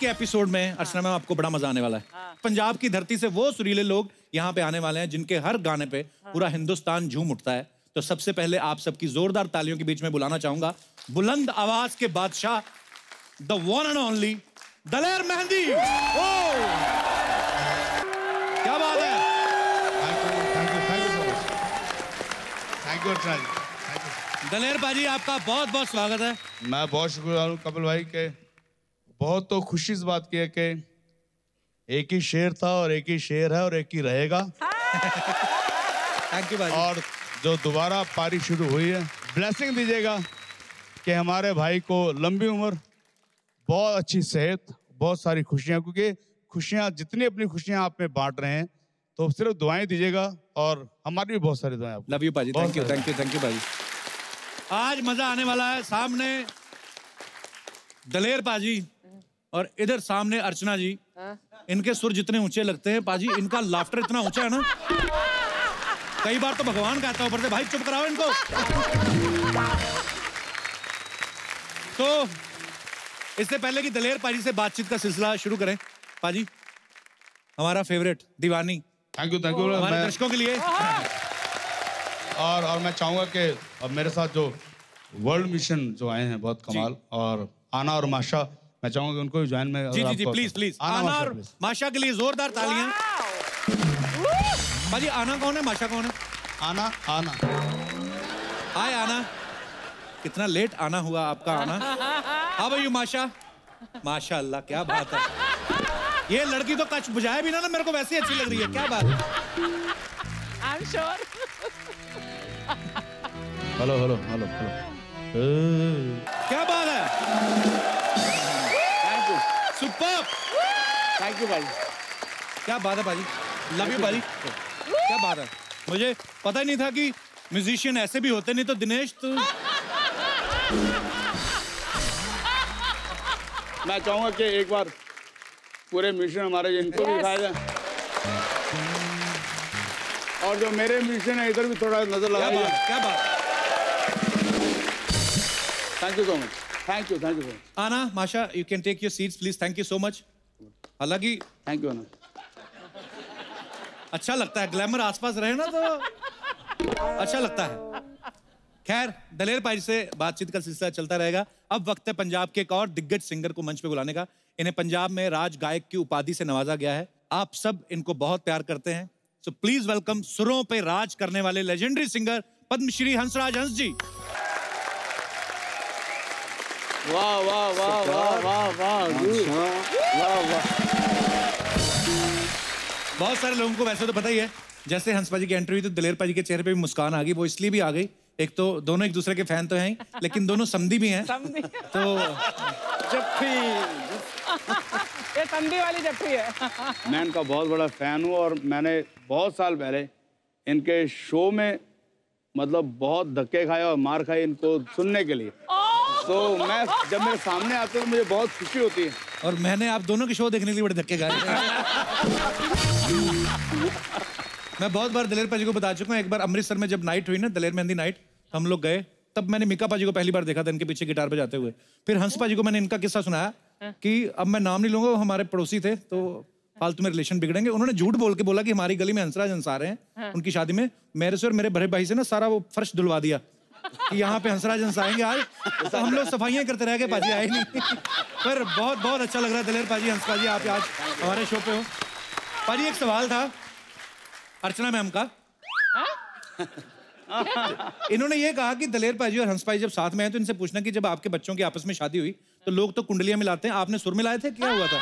के एपिसोड में अर्चना मैम आपको बड़ा मजा आने वाला है। पंजाब की धरती से वो सुरीले लोग यहाँ पे आने वाले हैं जिनके हर गाने पे पूरा हिंदुस्तान झूम उठता है। तो सबसे पहले आप सबकी जोरदार तालियों के बीच में बुलाना चाहूंगा बुलंद आवाज के बादशाह, the one and only Daler Mehndi. क्या बात है। थैंक यू दलेर भाजी, आपका बहुत बहुत स्वागत है। मैं बहुत शुक्रगुजार हूँ कपिल भाई के। बहुत तो खुशी इस बात की है कि एक ही शेर था और एक ही शेर है और एक ही रहेगा। थैंक यू भाई। और जो दोबारा पारी शुरू हुई है, ब्लेसिंग दीजिएगा कि हमारे भाई को लंबी उम्र, बहुत अच्छी सेहत, बहुत सारी खुशियाँ, क्योंकि खुशियाँ जितनी अपनी खुशियाँ आप में बांट रहे हैं तो सिर्फ दुआएं दीजिएगा और हमारी भी बहुत सारी दुआएं। लव यू भाजी। Thank you thank you thank you भाजी। आज मजा आने वाला है। सामने दलेर पाजी और इधर सामने अर्चना जी। इनके सुर जितने ऊंचे लगते हैं पाजी, इनका लाफ्टर इतना ऊंचा है ना, कई बार तो भगवान कहता है ऊपर से, भाई चुप कराओ इनको। तो इससे पहले कि दलेर पाजी से बातचीत का सिलसिला शुरू करें, पाजी हमारा फेवरेट दीवानी। थैंक यू हमारे दर्शकों के लिए। और मैं चाहूंगा कि अब मेरे साथ जो वर्ल्ड मिशन जो आए हैं बहुत कमाल, और आना और माशा, मैं चाहूंगा कि उनको भी ज्वाइन में। जी जी जी प्लीज प्लीज। आना और माशा के लिए जोरदार तालियां। भाजी आना कौन है, माशा कौन है? आना आना हाय आना, कितना लेट आना हुआ आपका आना। हाउ आर यू माशा? माशाअल्लाह, क्या बात है। ये लड़की तो कच बुझाए भी ना मेरे को वैसे ही अच्छी लग रही है। क्या बात है। I am sure. Hello hello hello hello. क्या बात है। Thank you. Super. Thank you भाई। क्या बात है भाजी। लव यू भाजी। क्या बात है। मुझे पता ही नहीं था कि म्यूजिशियन ऐसे भी होते, नहीं तो दिनेश तो। मैं चाहूंगा कि एक बार पूरे म्यूजिशियन हमारे इनको भी दिखाया जाए, और जो मेरे म्यूजिशियन है इधर भी थोड़ा नजर लगाइए। क्या बात। Thank you so much. Thank you so much. आना माशा, you can take your seats please. Thank you so much. हालांकि थैंक यू आना। अच्छा लगता है, ग्लैमर आसपास रहे ना तो अच्छा लगता है। खैर, दलेर भाई से बातचीत का सिलसिला चलता रहेगा। अब वक्त है पंजाब के एक और दिग्गज सिंगर को मंच पे बुलाने का। इन्हें पंजाब में राज गायक की उपाधि से नवाजा गया है। आप सब इनको बहुत प्यार करते हैं, सो प्लीज वेलकम सुरों पे राज करने वाले लेजेंडरी सिंगर पद्मश्री हंसराज हंस जी। वाह वाह वाह वाह वाह वाह वाह वाह। बहुत सारे लोगों को वैसे तो पता ही है, जैसे हंस पाजी की एंट्री हुई तो दलेर पाजी के चेहरे पे भी मुस्कान आ गई। वो इसलिए भी आ गई, एक तो दोनों एक दूसरे के फैन तो हैं, लेकिन दोनों समधी भी हैं। तो जफ्फी, ये समधी वाली जफ्फी है। मैं इनका बहुत बड़ा फैन हूँ, और मैंने बहुत साल पहले इनके शो में मतलब बहुत धक्के खाए और मार खाई इनको सुनने के लिए। तो मैं जब मेरे सामने आते तो मुझे बहुत खुशी होती है। और मैंने आप दोनों के शो देखने के लिए बड़े धक्के खाए। मैं बहुत बार दलेर पाजी को बता चुका हूँ। एक बार अमृतसर में जब नाइट हुई ना, दलेर मेहंदी नाइट, हम लोग गए, तब मैंने मिका पाजी को पहली बार देखा था इनके पीछे गिटार बजाते हुए। फिर हंस पाजी को मैंने इनका किस्सा सुनाया कि अब मैं नाम नहीं लूंगा, वो हमारे पड़ोसी थे तो फालतू में रिलेशन बिगड़ेंगे। उन्होंने झूठ बोल के बोला कि हमारी गली में हंसराज हंस आ रहे हैं। उनकी शादी में मेरे से और मेरे बड़े भाई से ना सारा वो फर्श धुलवा दिया कि यहाँ पे हंसराज हंस आएंगे आज। तो हम लोग सफाइयाँ करते रह गए, पाजी आए नहीं। पर बहुत बहुत अच्छा लग रहा है दलेर पाजी, हंस पाजी, आप आज हमारे शो पे हो। पाजी एक सवाल था अर्चना मैम का। इन्होंने ये कहा कि दलेर पाजी और हंस पाजी जब साथ में आए तो इनसे पूछना कि जब आपके बच्चों की आपस में शादी हुई तो लोग तो कुंडलियां मिलाते हैं, आपने सुर मिलाए थे, क्या हुआ था?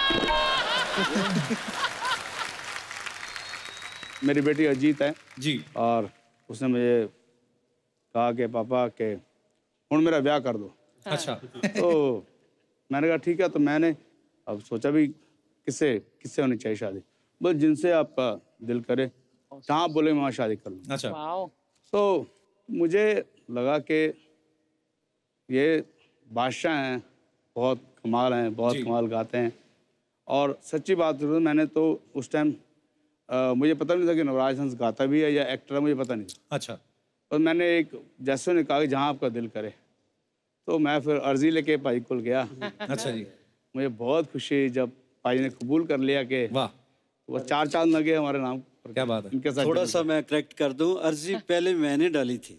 मेरी बेटी अजीत है जी, और उसने मुझे कहा कि पापा के हुण मेरा ब्याह कर दो। अच्छा। तो मैंने कहा ठीक है। तो मैंने अब सोचा भी किससे होनी चाहिए शादी। बस जिनसे आपका दिल करे, जहाँ बोले मैं वहाँ शादी कर लूँ। अच्छा। तो मुझे लगा कि ये बादशाह हैं, बहुत कमाल हैं, बहुत कमाल गाते हैं। और सच्ची बात करूँ, मैंने तो उस टाइम मुझे पता नहीं था कि नवराज हंस गाता भी है या एक्टर है, मुझे पता नहीं था। अच्छा। और मैंने एक जैसे ने कहा कि जहाँ आपका दिल करे, तो मैं फिर अर्जी लेके भाई को गया। अच्छा जी। मुझे बहुत खुशी हुई जब भाई ने कबूल कर लिया कि वाह, वो 4 चांद लगे हमारे नाम पर। क्या बात है। इनके साथ थोड़ा सा मैं करेक्ट कर दूं, अर्जी पहले मैंने डाली थी।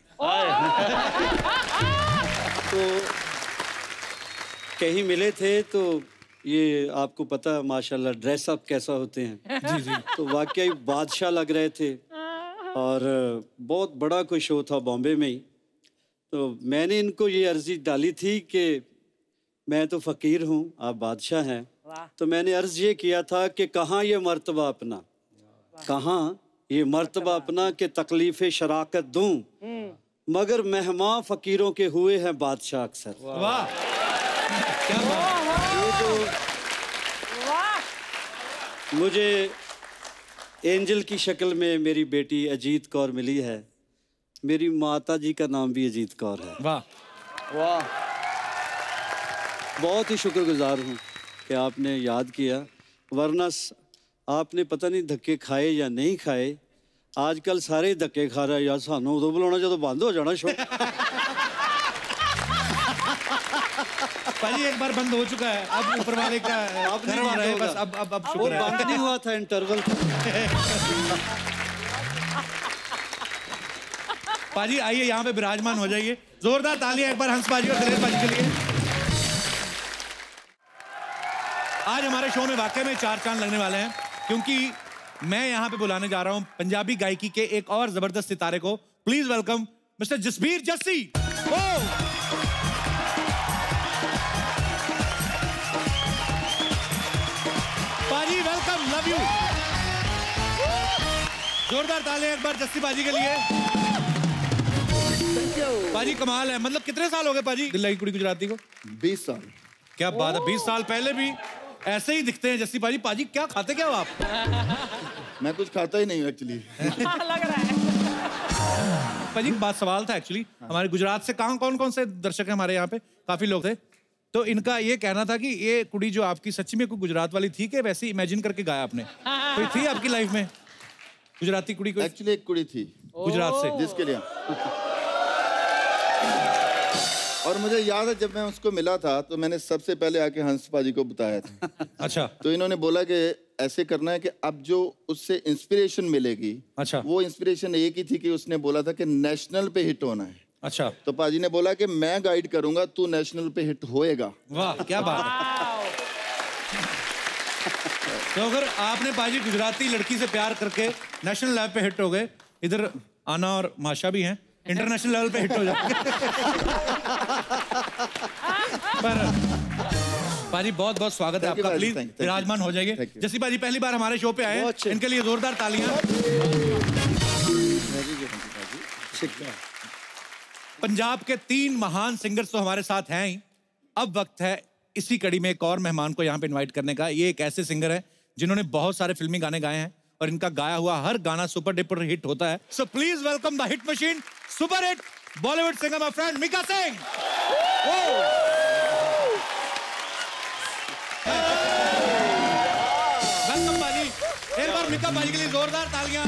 तो कहीं मिले थे तो ये आपको पता है माशाल्लाह ड्रेस अप कैसा होते हैं। जी जी। तो वाकई बादशाह लग रहे थे और बहुत बड़ा कोई शो था बॉम्बे में ही। तो मैंने इनको ये अर्जी डाली थी कि मैं तो फ़कीर हूँ, आप बादशाह हैं, तो मैंने अर्ज ये किया था कि कहाँ ये मर्तबा अपना, कहाँ ये मर्तबा अपना कि तकलीफ़ शराकत दूँ, मगर मेहमान फ़कीरों के हुए हैं बादशाह अक्सर। वाह, क्या बात है। मुझे एंजल की शक्ल में मेरी बेटी अजीत कौर मिली है, मेरी माता जी का नाम भी अजीत कौर है। वाह वाह, बहुत ही शुक्रगुजार हूँ कि आपने याद किया, वरना आपने पता नहीं धक्के खाए या नहीं खाए। आजकल सारे धक्के खा रहे हैं यार, सानू उदों बुलाना जो बंद हो जाना शो। पाजी एक बार बंद हो चुका है, अब ऊपर वाले का करवा रहे हैं बस। अब वो शुक्र है। बंद नहीं हुआ था, इंटरवल। पाजी आइए यहाँ पे विराजमान हो जाइए, जोरदार तालियां एक बार हंस पाजी और दलेर पाजी के लिए। आज हमारे शो में वाकई में 4 चांद लगने वाले हैं, क्योंकि मैं यहाँ पे बुलाने जा रहा हूँ पंजाबी गायकी के एक और जबरदस्त सितारे को। Please welcome mister Jasbir Jassi. पाजी वेलकम, लव यू। जोरदार तालियां एक बार जस्सी पाजी के लिए। पाजी कमाल है, मतलब कितने साल हो गए पाजी दिल लगी कुड़ी गुजराती को? 20 साल। क्या बात है, 20 साल पहले भी ऐसे ही दिखते हैं जस्सी पाजी। पाजी क्या खाते क्या हो आप? मैं कुछ खाता ही नहीं हूँ एक्चुअली। लग रहा है। पाजी बात सवाल था एक्चुअली, हमारे गुजरात से कहाँ कौन से दर्शक हैं हमारे यहाँ पे? काफी लोग थे, तो इनका ये कहना था कि ये कुड़ी जो आपकी सच्ची में कोई गुजरात वाली थी कि वैसे इमेजिन करके गाया आपने? कोई थी आपकी लाइफ में गुजराती कुड़ी? कोई एक्चुअली एक कुड़ी थी गुजरात से जिसके लिए, और मुझे याद है जब मैं उसको मिला था तो मैंने सबसे पहले आके हंस पाजी को बताया था। अच्छा। तो इन्होंने बोला कि ऐसे करना है कि अब जो उससे इंस्पिरेशन मिलेगी, अच्छा, वो इंस्पिरेशन एक ही थी कि उसने बोला था कि नेशनल पे हिट होना है। अच्छा। तो पाजी ने बोला कि मैं गाइड करूंगा, तू नेशनल पे हिट होएगा। वाह क्या बात है। तो अगर आपने पाजी गुजराती लड़की से प्यार करके नेशनल लेवल पे हिट हो गए, इधर आना और माशा भी हैं, इंटरनेशनल लेवल पे हिट हो जाएंगे। पर पाजी बहुत बहुत स्वागत है आपका, प्लीज विराजमान हो जाइए। जैसी पाजी पहली बार हमारे शो पे आए हैं, इनके लिए जोरदार तालियां। पंजाब के 3 महान सिंगर्स तो हमारे साथ हैं ही, अब वक्त है इसी कड़ी में एक और मेहमान को यहाँ पे इनवाइट करने का। ये एक ऐसे सिंगर है जिन्होंने बहुत सारे फिल्मी गाने गाए हैं और इनका गाया हुआ हर गाना सुपर डुपर हिट होता है। So please welcome the hit machine, super hit Bollywood singer my friend Mika Singh. Welcome पाजी, एक बार मिका पाजी के लिए जोरदार तालियां।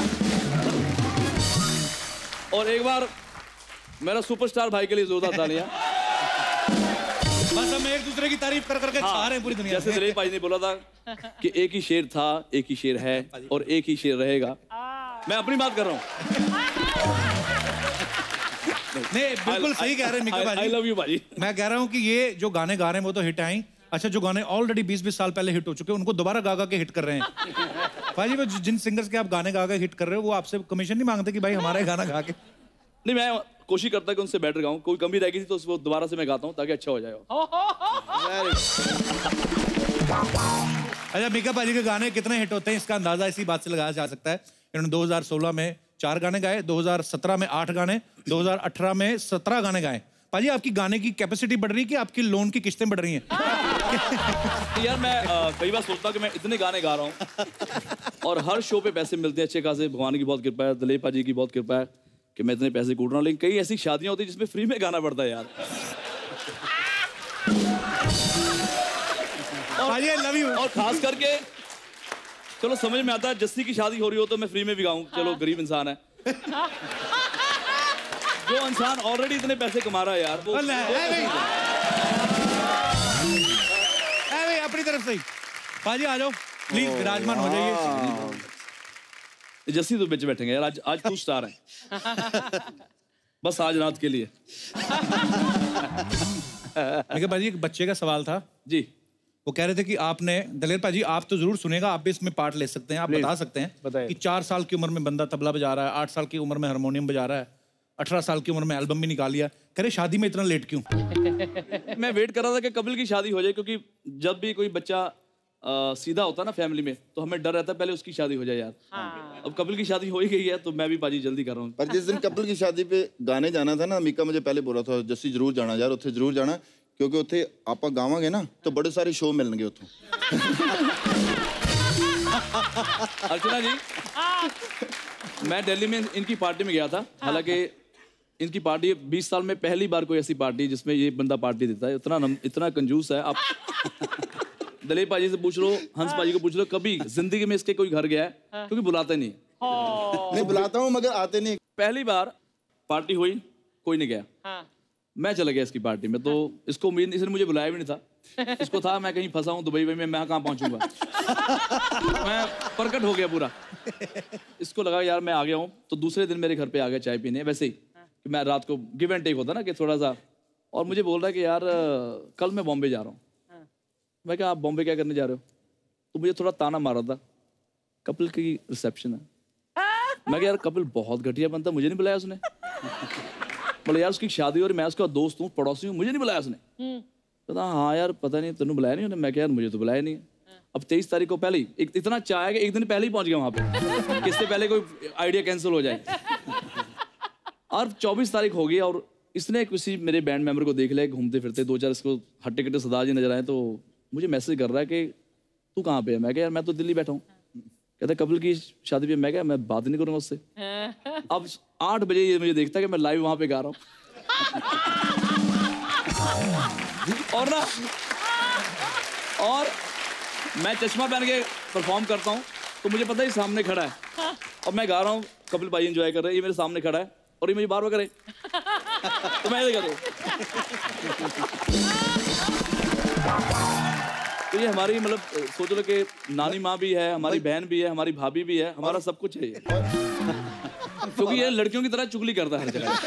और एक बार मेरा सुपरस्टार भाई के लिए जोरदार तालियां। बस हम एक दूसरे की तारीफ कर करके छा रहे हैं पूरी दुनिया। जैसे दिलीप भाई ने बोला था कि एक ही शेर था, एक ही शेर है और एक ही शेर रहेगा, मैं अपनी बात कर रहा हूँ। नहीं बिल्कुल सही कह रहे हैं मिका भाई। I love you भाई। मैं कह रहा हूँ कि ये जो गाने गा रहे हैं वो तो हिट आए। अच्छा, जो गाने ऑलरेडी 20-20 साल पहले हिट हो चुके हैं उनको दोबारा गा के हिट कर रहे हैं। भाई वो जिन सिंगर्स के आप गाने गा के हिट कर रहे हो वो आपसे कमीशन नहीं मांगते कि भाई हमारा गाना गा के? नहीं, मैं कोशिश करता कि उनसे बेटर गाऊं, कोई कमी रह गई थी तो उसको दोबारा से मैं गाता हूं ताकि अच्छा हो जाए। अच्छा, मिका पाजी के गाने कितने हिट होते हैं इसका अंदाजा इसी बात से लगाया जा सकता है। इन्होंने 2016 में 4 गाने गाए, 2017 में 8 गाने, 2018 में 17 गाने गाए। पाजी आपकी गाने की कैपेसिटी बढ़ रही है कि आपकी लोन की किस्तें बढ़ रही हैं? यार मैं कई बार सोचता हूँ कि मैं इतने गाने गा रहा हूँ और हर शो पे पैसे मिलते हैं अच्छे खासे, भगवान की बहुत कृपा है, दिलीप पाजी की बहुत कृपा है कि मैं इतने पैसे कूट रहा हूँ। लेकिन कई ऐसी शादियां होती है जिसमें फ्री में गाना पड़ता है यार। और खास करके चलो समझ में आता है, जस्सी की शादी हो रही हो तो मैं फ्री में भी गाऊं, चलो गरीब इंसान है। जो इंसान ऑलरेडी इतने पैसे कमा रहा है यार वो अपनी तरफ से ही। पाजी आ जाओ प्लीज, विराजमान हो जाइए। जस्सी तो बीच बैठेंगे यार, आज तू स्टार है। बस आज रात के लिए। देखिए पाजी, एक बच्चे का सवाल था जी। वो कह रहे थे कि आपने, दलेर पाजी आप तो जरूर सुनेगा, आप भी इसमें पार्ट ले सकते हैं, आप बता सकते हैं कि 4 साल की उम्र में बंदा तबला बजा रहा है, 8 साल की उम्र में हारमोनियम बजा रहा है, 18 साल की उम्र में एल्बम भी निकाल लिया, कह रहे शादी में इतना लेट क्यों? मैं वेट कर रहा था कि कपिल की शादी हो जाए, क्योंकि जब भी कोई बच्चा सीधा होता है ना फैमिली में, तो हमें डर रहता है पहले उसकी शादी हो जाए यार। अब कपिल की शादी हो ही गई है, तो मैं भी पाजी जल्दी कर रहा हूँ। पर जिस दिन कपिल की शादी पे गाने जाना था ना, मीका मुझे पहले बोला था जस्सी जरूर जाना यार, उत्थे जरूर जाना, क्योंकि उत्थे आपां गावांगे ना तो बड़े सारे शो मिलणगे उत्थों। अर्चना जी, मैं दिल्ली में इनकी पार्टी में गया था, हालांकि इनकी पार्टी 20 साल में पहली बार कोई ऐसी पार्टी जिसमें ये बंदा पार्टी देता है। इतना कंजूस है। आप दलेर पाजी से पूछ लो, हंस पाजी को पूछ लो, कभी जिंदगी में इसके कोई घर गया है? क्योंकि बुलाते नहीं। नहीं बुलाता हूँ मगर आते नहीं। पहली बार पार्टी हुई, कोई नहीं गया, मैं चला गया इसकी पार्टी में। तो इसको उम्मीद, इसने मुझे बुलाया भी नहीं था। इसको था मैं कहीं फंसा हूँ दुबई में, मैं कहाँ पहुंचूंगा। मैं प्रकट हो गया पूरा। इसको लगा यार मैं आ गया हूँ, तो दूसरे दिन मेरे घर पे आ गया चाय पीने। वैसे ही कि मैं रात को गिव एंड टेक होता ना कि थोड़ा सा, और मुझे बोल रहा है कि यार कल मैं बॉम्बे जा रहा हूँ। मैं कहा आप बॉम्बे क्या करने जा रहे हो? तो मुझे थोड़ा ताना मारा था, कपिल की रिसेप्शन है। मैं कहा यार कपिल बहुत घटिया बनता, मुझे नहीं बुलाया उसने। बोले यार उसकी शादी हो रही, मैं उसका दोस्त हूँ, पड़ोसी हूँ, मुझे नहीं बुलाया उसने। कहता हाँ यार पता नहीं तेनू बुलाया नहीं उन्हें। मैं कहा यार मुझे तो बुलाया नहीं है। अब 23 तारीख को पहले ही इतना चाह कि एक दिन पहले ही पहुंच गया वहां पे, किससे पहले कोई आइडिया कैंसिल हो जाए। और 24 तारीख हो गई और इसने किसी मेरे बैंड मेंबर को देख लिया घूमते फिरते, 2-4 इसको हट्टे कट्टे सरदार जी नजर आए, तो मुझे मैसेज कर रहा है कि तू कहाँ पे है? मैं कहा यार मैं तो दिल्ली बैठा हूँ। कहता कपिल की शादी पे। मैं क्या, मैं बात नहीं करूंगा उससे। अब 8 बजे ये मुझे देखता है कि मैं लाइव वहां पे गा रहा हूँ। और ना, और मैं चश्मा पहन के परफॉर्म करता हूँ, तो मुझे पता है सामने खड़ा है और मैं गा रहा हूँ, कपिल भाई एंजॉय कर रहे हैं, ये मेरे सामने खड़ा है और ये मुझे बार बार करे, तो मैं ऐसे करूँ। तो ये हमारी मतलब सोच लो कि नानी माँ भी है, हमारी बहन भी है, हमारी भाभी भी है, हमारा सब कुछ है ये। क्योंकि ये लड़कियों की तरह चुगली करता है हर जगह।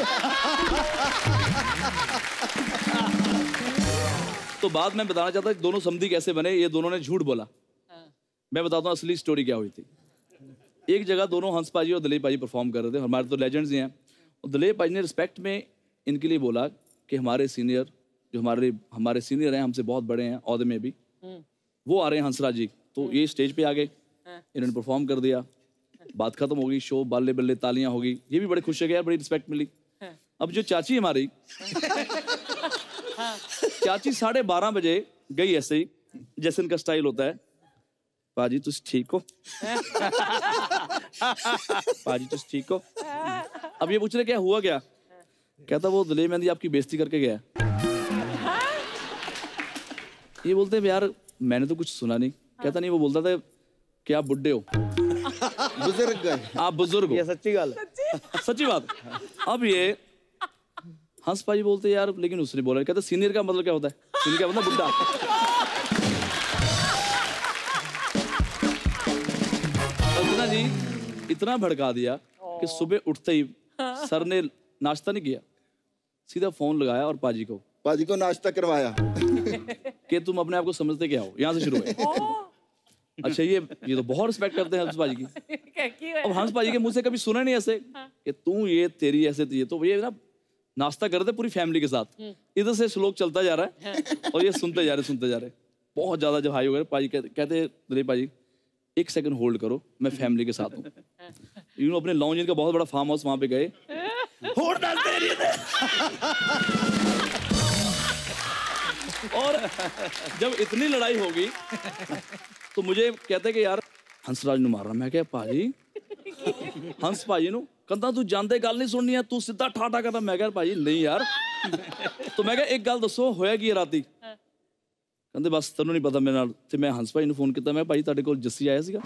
तो बाद में बताना चाहता दोनों समधी कैसे बने। ये दोनों ने झूठ बोला। मैं बताता हूँ असली स्टोरी क्या हुई थी। एक जगह दोनों हंस पाजी और दलेर पाजी परफॉर्म कर रहे थे, हमारे तो लेजेंड्स ही हैं। और दलेर पाजी ने रिस्पेक्ट में इनके लिए बोला कि हमारे सीनियर जो हमारे सीनियर हैं, हमसे बहुत बड़े हैं औहदे में भी, वो आ रहे हैं हंसराज जी। तो ये स्टेज पे आ गए, इन्होंने परफॉर्म कर दिया, बात खत्म हो गई, शो बल्ले बल्ले तालियां हो गई। ये भी बड़े खुश हो गए, बड़ी रिस्पेक्ट मिली। अब जो चाची हमारी चाची 12:30 बजे गई ऐसे ही, जैसे इनका स्टाइल होता है, पाजी तुम ठीक हो? पाजी तुम ठीक हो? अब ये पूछ रहे क्या हुआ क्या? कहता वो दलेर मेहंदी आपकी बेइज्जती करके गया। ये बोलते हैं यार मैंने तो कुछ सुना नहीं। कहता नहीं, वो बोलता था कि आप बुड्ढे हो, बुजुर्ग गए, आप बुजुर्ग हो। ये सच्ची गल, सच्ची बात। अब ये हंस पाजी बोलते यार लेकिन उसने बोला। कहता सीनियर का मतलब क्या होता है? सीनियर का मतलब बुड्ढा। अर्चना जी इतना भड़का दिया कि सुबह उठते ही सर ने नाश्ता नहीं किया, सीधा फोन लगाया और पाजी को नाश्ता करवाया कि तुम अपने आप को समझते क्या हो। यहाँ से शुरू हुआ। अच्छा ये तो बहुत रिस्पेक्ट करते हैं हंस पाजी की। अब हंस पाजी के मुंह से कभी सुना नहीं ऐसे कि तू ये तेरी ऐसे ये। तो ये ना नाश्ता कर रहे थे पूरी फैमिली के साथ, इधर से श्लोक चलता जा रहा है और ये सुनते जा रहे। बहुत ज्यादा जब हाई हो गए, पाजी कहते दलेर पाजी 1 सेकंड होल्ड करो, मैं फैमिली के साथ हूँ। यूं अपने लॉन्ज का बहुत बड़ा फार्म हाउस वहां पे गए। और जब इतनी लड़ाई होगी तो मुझे कहते कि यार हंसराज ने मार रहा। मैं क्या पाजी, हंस पाजी नु कहता तू जानते गल नहीं सुननी है, तू सीधा ठाठा करता। मैं क्या पाजी नहीं यार। तो मैं क्या एक गल दसो होया की राती? कहते बस तेनों नहीं पता मेरे नाल। ते मैं हंस भाई ने फोन किया, मैं भाई तुहाडे कोल जस्सी आया सीगा।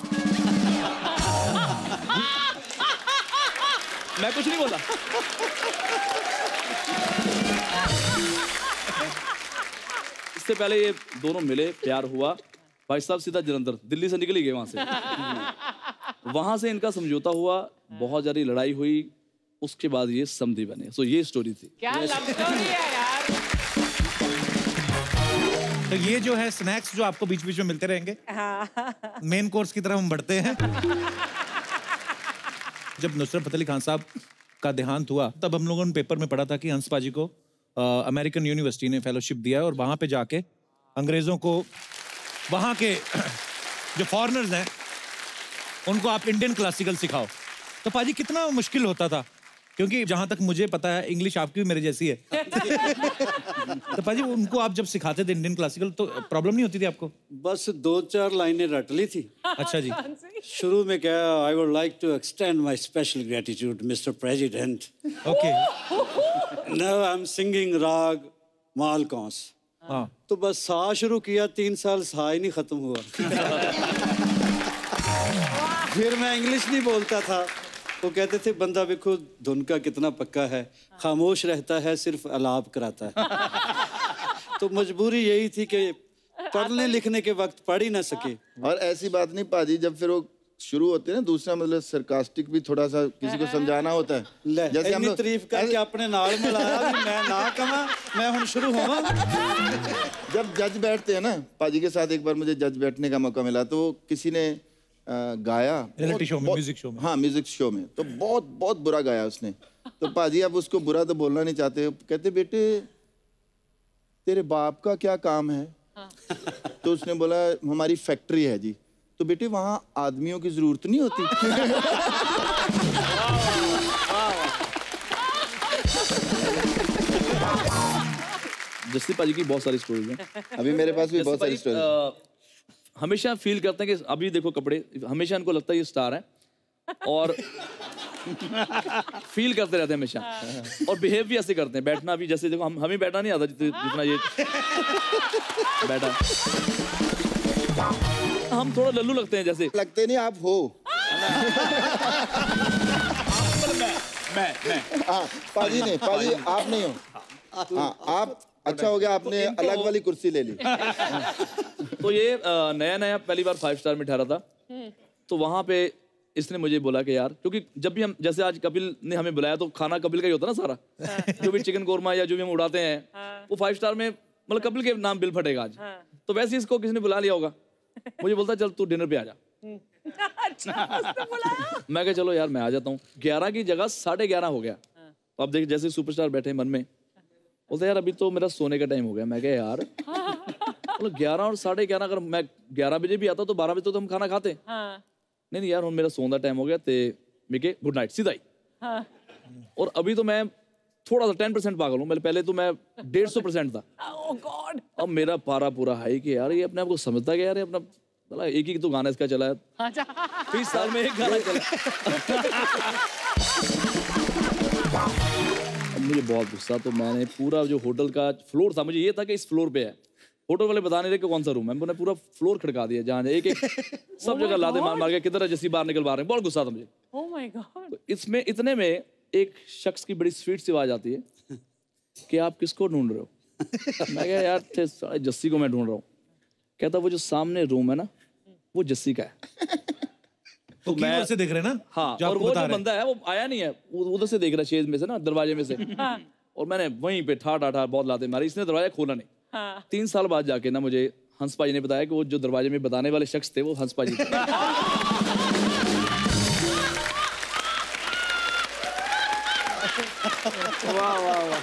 मैं कुछ नहीं बोला। इससे पहले ये दोनों मिले, प्यार हुआ, भाई साहब सीधा जलंधर, दिल्ली से निकल ही गए वहां से। वहां से इनका समझौता हुआ, बहुत ज्यादा लड़ाई हुई, उसके बाद ये समधी बने। सो ये स्टोरी थी। क्या लव स्टोरी है यार। तो ये जो है स्नैक्स जो आपको बीच बीच में मिलते रहेंगे। मेन कोर्स की तरफ हम बढ़ते हैं। जब नुसरत फतेह अली खान साहब का देहांत हुआ तब हम लोगों ने पेपर में पढ़ा था कि हंस पाजी को अमेरिकन यूनिवर्सिटी ने फेलोशिप दिया है और वहां पे जाके अंग्रेजों को, वहां के जो फॉरेनर्स हैं उनको आप इंडियन क्लासिकल सिखाओ। तो पाजी कितना मुश्किल होता था, क्योंकि जहां तक मुझे पता है इंग्लिश आपकी भी मेरे जैसी है। तो पाजी उनको आप जब सिखाते थे इंडियन क्लासिकल तो प्रॉब्लम नहीं होती थी आपको? बस 2-4 लाइनें रट ली थी। अच्छा जी। शुरू में क्या, I would like to extend my special gratitude mister president. Okay. Now I am singing Raag Malkauns. हाँ। तो बस सा शुरू किया, 3 साल सा ही नहीं खत्म हुआ। फिर मैं इंग्लिश नहीं बोलता था। वो कहते थे बंदा देखो धुन का कितना पक्का है, खामोश रहता है, सिर्फ अलाप कराता है। तो मजबूरी यही थी कि पढ़ने लिखने के वक्त पढ़ ही ना सके। और ऐसी बात नहीं पाजी, जब फिर वो शुरू होते हैं ना, दूसरा मतलब सरकास्टिक भी थोड़ा सा किसी को समझाना होता है। जैसे हम लोग तारीफ करके अपने नाल मिलाया भी मैं ना कमा, मैं हुन शुरू होवा। जब जज बैठते हैं ना, पाजी के साथ एक बार मुझे जज बैठने का मौका मिला, तो किसी ने गाया रियलिटी शो में, म्यूजिक शो में। हाँ, म्यूजिक शो में। तो बहुत बहुत बुरा गाया उसने। तो पाजी अब उसको बुरा तो बोलना नहीं चाहते, कहते बेटे तेरे बाप का क्या काम है? तो उसने बोला हमारी फैक्ट्री है जी। तो बेटे वहाँ आदमियों की जरूरत नहीं होती। जस्सी पाजी की बहुत सारी स्टोरीज हैं। अभी मेरे पास भी बहुत सारी स्टोरी। हमेशा फील करते हैं कि अभी देखो कपड़े, हमेशा इनको लगता है ये स्टार है और फील करते रहते हैं हमेशा, और बिहेव भी ऐसे करते हैं। बैठना भी जैसे देखो हमें बैठना नहीं आता जितना ये बैठा। हम थोड़ा लल्लू लगते हैं, जैसे लगते नहीं, आप हो। मैं हाँ, पाजी नहीं, पाजी आप नहीं हो। हाँ, आप अच्छा हो गया, आपने अलग वाली कुर्सी ले ली। तो ये नया पहली बार 5 स्टार में ठहरा था। तो वहां पे इसने मुझे बोला कि यार, क्योंकि जब भी हम, जैसे आज कपिल ने हमें बुलाया तो खाना कपिल का ही होता ना सारा। जो भी चिकन कोरमा या जो भी हम उड़ाते हैं वो 5 स्टार में मतलब कपिल के नाम बिल फटेगा आज। तो वैसे ही इसको किसी ने बुला लिया होगा। मुझे बोलता चल तू डिनर पे आ जा। मैं कहा चलो यार मैं आ जाता हूँ। 11 की जगह 11:30 हो गया। तो अब देख जैसे सुपरस्टार बैठे मन में, बोलते यार अभी तो मेरा सोने का टाइम हो गया। मैं कहा यार मतलब 11 और 11:30, अगर मैं 11 बजे भी आता तो 12 बजे तो हम खाना खाते। नहीं यार मेरा सोने का टाइम हो गया, ते मिके गुड नाइट सीधा ही। और अभी तो मैं थोड़ा सा 10% पागल हूँ। पहले तो मैं 150% था। अब मेरा पारा पूरा हाई कि यार ये अपने आप को समझता गया यार, अपना एक ही तो गाना इसका चला है। 30 साल में एक गाना चला। मुझे बहुत गुस्सा, तो मैंने पूरा जो होटल का फ्लोर था, मुझे ये था कि इस फ्लोर पे है। होटल वाले बता नहीं रहे कि कौन सा रूम है। मैंने पूरा फ्लोर खड़का दिया, जहाँ एक सब जगह लादे मार के किधर है जैसी बाहर निकल पा रहे हैं। बहुत गुस्सा था मुझे। Oh my God। तो इसमें इतने में एक शख्स की बड़ी स्वीट सी आवाज आती है कि आप किसको ढूंढ रहे हो? मैं कहा यार जस्सी को मैं ढूंढ रहा हूँ। कहता वो जो सामने रूम है ना वो जस्सी का है। तो मैं से देख रहे हैं ना। हाँ, और वो जो बंदा है वो आया नहीं है, उधर से देख रहा है, शेज में से ना, दरवाजे में से। और मैंने वहीं पे ठा बहुत लाते मारे, इसने दरवाजा खोला नहीं। 3 साल बाद जाके ना मुझे हंस पाजी ने बताया कि वो जो दरवाजे में बताने वाले शख्स थे वो हंस पाजी थे। वाह वाह वाह।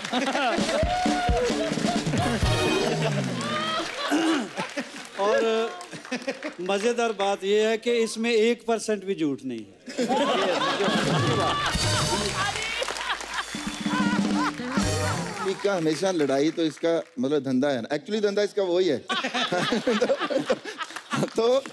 और मजेदार बात यह है कि इसमें 1% भी झूठ नहीं है। मीका हमेशा लड़ाई तो इसका मतलब धंधा है ना। एक्चुअली धंधा इसका वही है। तो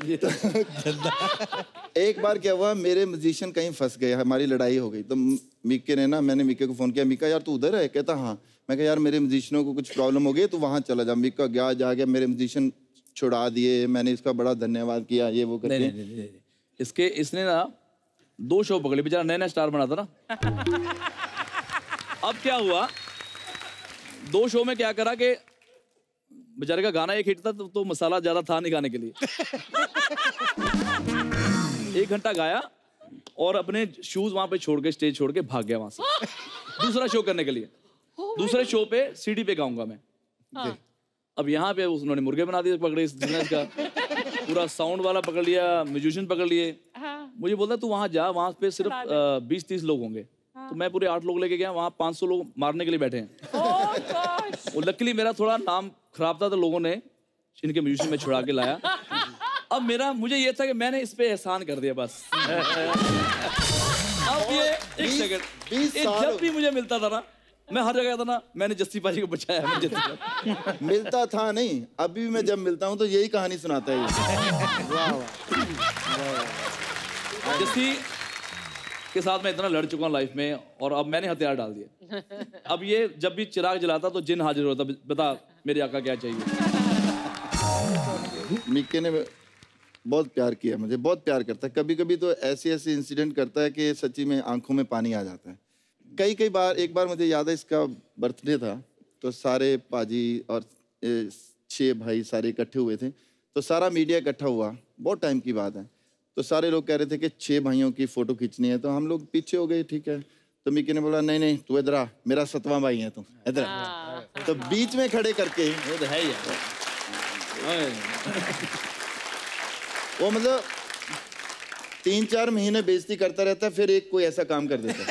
एक बार क्या हुआ, मेरे म्यूजिशियन कहीं फंस गए, हमारी लड़ाई हो गई। तो मीके ने ना, मैंने मीके को फोन किया, मीका यार तू उधर है? कहता हाँ। मैं कहा यार मेरे म्यूजिशियनों को कुछ प्रॉब्लम हो गई, तो वहाँ चला जा। मीका गया, जा गया, मेरे म्यूजिशियन छुड़ा दिए। मैंने इसका बड़ा धन्यवाद किया, ये वो करके। नहीं। इसने ना 2 शो पकड़े, बेचारा नया स्टार बना था ना। अब क्या हुआ, 2 शो में क्या करा कि बेचारे का गाना एक हिट था तो मसाला ज्यादा था नहीं गाने के लिए। 1 घंटा गाया और अपने शूज वहां पे छोड़ के स्टेज छोड़ के भाग गया वहां से दूसरा शो करने के लिए। दूसरे शो पे सीडी पे गाऊंगा मैं। अब यहाँ पे उन्होंने मुर्गे बना दिए, पकड़े इसका पूरा साउंड वाला पकड़ लिया, म्यूजिशियन पकड़ लिए। मुझे बोलता तू वहां जा, वहां पे सिर्फ 20-30 लोग होंगे। तो मैं पूरे 8 लोग लेके गया, वहां 500 लोग मारने के लिए बैठे हैं। वो लकीली मेरा थोड़ा नाम खराब था तो लोगों ने इनके म्यूजिशियन में छुड़ा के लाया। अब मुझे ये था कि मैंने इस पे एहसान कर दिया बस। अब ये एक सेकंड, जब भी मुझे मिलता था ना, मैं हर जगह था ना, मैंने जस्सी पाजी को बचाया। मिलता था नहीं, अभी भी मैं जब मिलता हूँ तो यही कहानी सुनाता है। जस्सी के साथ मैं इतना लड़ चुका हूँ लाइफ में, और अब मैंने हथियार डाल दिए। अब ये जब भी चिराग जलाता तो जिन हाजिर होता, बता मेरे आका क्या चाहिए। मिक्के ने बहुत प्यार किया, मुझे बहुत प्यार करता है। कभी कभी तो ऐसे इंसिडेंट करता है कि सच्ची में आंखों में पानी आ जाता है। कई बार, एक बार मुझे याद है इसका बर्थडे था, तो सारे पाजी और 6 भाई सारे इकट्ठे हुए थे। तो सारा मीडिया इकट्ठा हुआ, बहुत टाइम की बात है। तो सारे लोग कह रहे थे कि 6 भाइयों की फोटो खींचनी है, तो हम लोग पीछे हो गए, ठीक है। तो मिक्की ने बोला नहीं तू इधर आ, मेरा 7वां भाई है, तू इधर आ। तो बीच में खड़े करके है ही वो मतलब 3-4 महीने बेइज्जती करता रहता, फिर एक कोई ऐसा काम कर देता।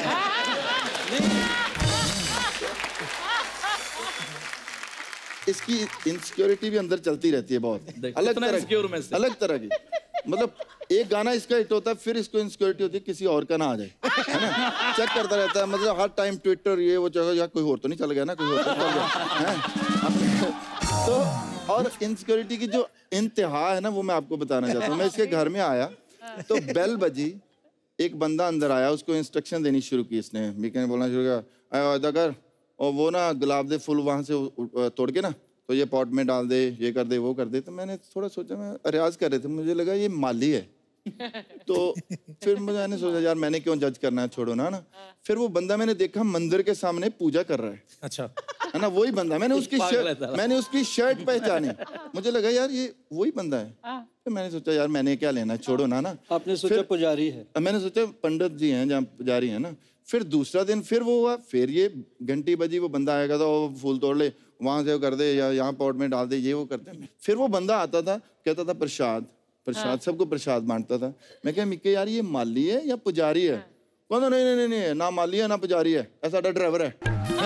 इसकी इनसिक्योरिटी भी अंदर चलती रहती है बहुत, अलग तरह की। मतलब एक गाना इसका हिट होता है, फिर इसको इनसिक्योरिटी होती है किसी और का ना आ जाए, है ना। चेक करता रहता है, मतलब हर टाइम ट्विटर ये वो जगह, या कोई और तो नहीं चल गया ना, कोई और तो चल गया है। तो और इनसिक्योरिटी की जो इंतहा है ना, वो मैं आपको बताना चाहता हूँ। मैं इसके घर में आया तो बेल बजी, एक बंदा अंदर आया, उसको इंस्ट्रक्शन देनी शुरू की इसने। मिक्की ने बोलना शुरू किया, अगर और वो ना गुलाब दे फूल वहाँ से तोड़ के ना, तो ये पॉट में डाल दे, ये कर दे, वो कर दे। तो मैंने थोड़ा सोचा, मैं रियाज कर रहे थे, मुझे लगा ये माली है। तो फिर मैंने सोचा यार मैंने क्यों जज करना है, छोड़ो ना। फिर वो बंदा मैंने देखा मंदिर के सामने पूजा कर रहा है। अच्छा, है ना, वही बंदा। मैंने उसकी शर्ट पहचानी, मुझे लगा यार ये वही बंदा है। फिर मैंने सोचा यार मैंने क्या लेना, छोड़ो ना। आपने सोचा पुजारी है, मैंने सोचा पंडित जी हैं जहाँ पुजारी है ना। फिर दूसरा दिन फिर वो हुआ, फिर ये घंटी बजी, वो बंदा आएगा तो वो फूल तोड़ ले, वहां से वो कर दे, या यहाँ पॉट में डाल दे, ये वो करते हैं। फिर वो बंदा आता था, कहता था प्रसाद, सबको प्रसाद बांटता था। मैं क्या मिक्के यार ये माली है या पुजारी है? कहता नहीं, ना माली है ना पुजारी है, ऐसा ड्राइवर है।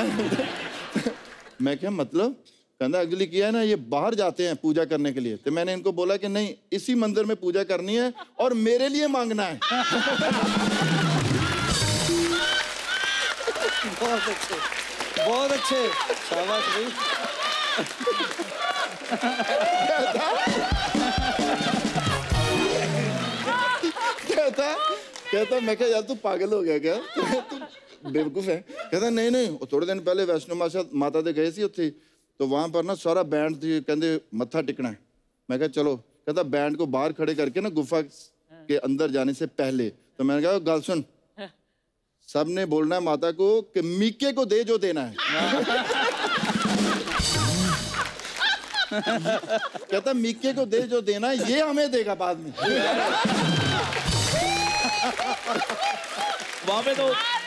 मैं क्या मतलब? कहता एक्चुअली किया है ना, ये बाहर जाते हैं पूजा करने के लिए। तो मैंने इनको बोला कि नहीं, इसी मंदिर में पूजा करनी है और मेरे लिए मांगना है। बहुत अच्छे, शाबाश भाई। कहता मैं क्या यार तू पागल हो गया क्या, तू बेवकूफ है? कहता नहीं, थोड़े दिन पहले वैष्णो माता दे गए सी उत्थे, तो वहां पर ना सारा बैंड थी, कहते मत्था टिकना है। मैं कहा चलो। कहता बैंड को बाहर खड़े करके ना गुफा के अंदर जाने से पहले, तो मैंने कहा गल सुन, सबने बोलना है माता को कि मिक्के को दे जो देना है। कहता मिक्के को दे जो देना है, ये हमें देगा बाद में। वहां पे तो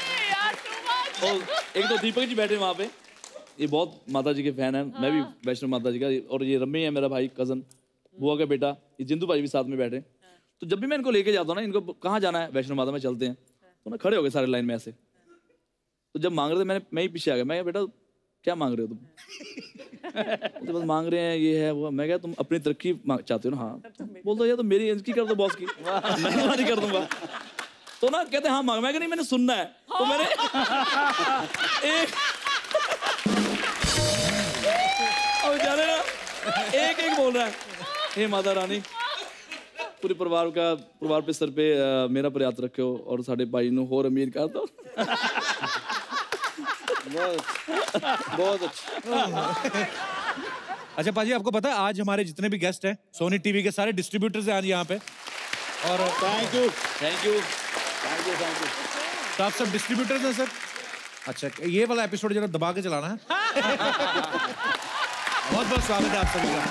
एक तो दीपक जी बैठे वहां पे, ये बहुत माता जी के फैन है, मैं भी वैष्णो माता जी का। और ये रम्मी है मेरा भाई, कजन, बुआ का बेटा, ये जिंदू भाई भी साथ में बैठे। तो जब भी मैं इनको लेके जाता हूँ ना, इनको कहाँ जाना है, वैष्णो माता में चलते हैं, तो ना खड़े हो गए सारे लाइन में ऐसे। तो जब मांग रहे थे मैं ही पीछे आ गया। मैं बेटा क्या मांग रहे हो तुम? तो बस मांग रहे हैं ये है वो। मैं क्या तुम अपनी तरक्की चाहते हो ना? हाँ। बोल दो यार तो मेरी इनकी कर दो बॉस की, मैं तुम्हारी कर दूंगा। तो ना कहते हाँ मांग। मैं नहीं, मैंने सुनना है। तो मैंने अब जाने ना एक बोल रहा है, हे माता रानी पूरे परिवार पे सर पे मेरा प्रयास रखो और साढ़े भाई नू होर अमीर कर दो। बहुत अच्छा। अच्छा पाजी, आपको पता है आज हमारे जितने भी गेस्ट हैं सोनी टीवी के सारे डिस्ट्रीब्यूटर्स हैं आज यहाँ पे। और थैंक यू। तो आप सब डिस्ट्रीब्यूटर्स हैं सर? अच्छा, ये वाला एपिसोड जरा दबा के चलाना है। बहुत बहुत स्वागत है आप सभी का।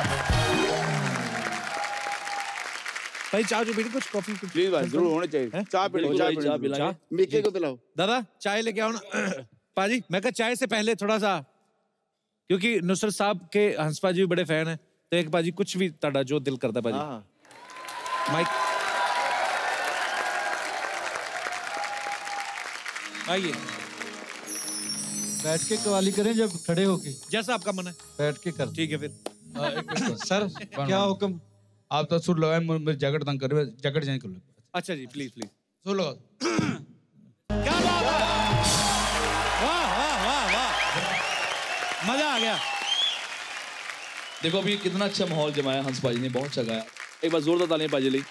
भाई चाय जो पीनी, कुछ कॉफी प्लीज भाई, जरूर होने चाहिए। चाय पिलाओ। मिक्के को पिलाओ। दादा चाय लेके आओ ना। पाजी मैं कहा चाय से पहले थोड़ा सा, क्योंकि नुसरत साहब के हंस पाजी भी बड़े फैन हैं, तो एक पाजी कुछ भी ताड़ा जो दिल करता है पाजी। माइक आइए, बैठ के कवाली करें जब खड़े होके? जैसा आपका मन है बैठ के कर। ठीक है फिर। सर क्या हुक्म? आप तो सुर लगाए, मेरे जैकेट तंग कर रहे, जैकेट चेंज कर लो। अच्छा जी, प्लीज प्लीज सुर लगाओ। क्या बात है, वाह वाह वाह वाह, मजा आ गया। देखो अभी कितना अच्छा माहौल जमाया हंस पाजी ने, बहुत अच्छा गाया। एक बार जोरदार तालियां पाजी ली,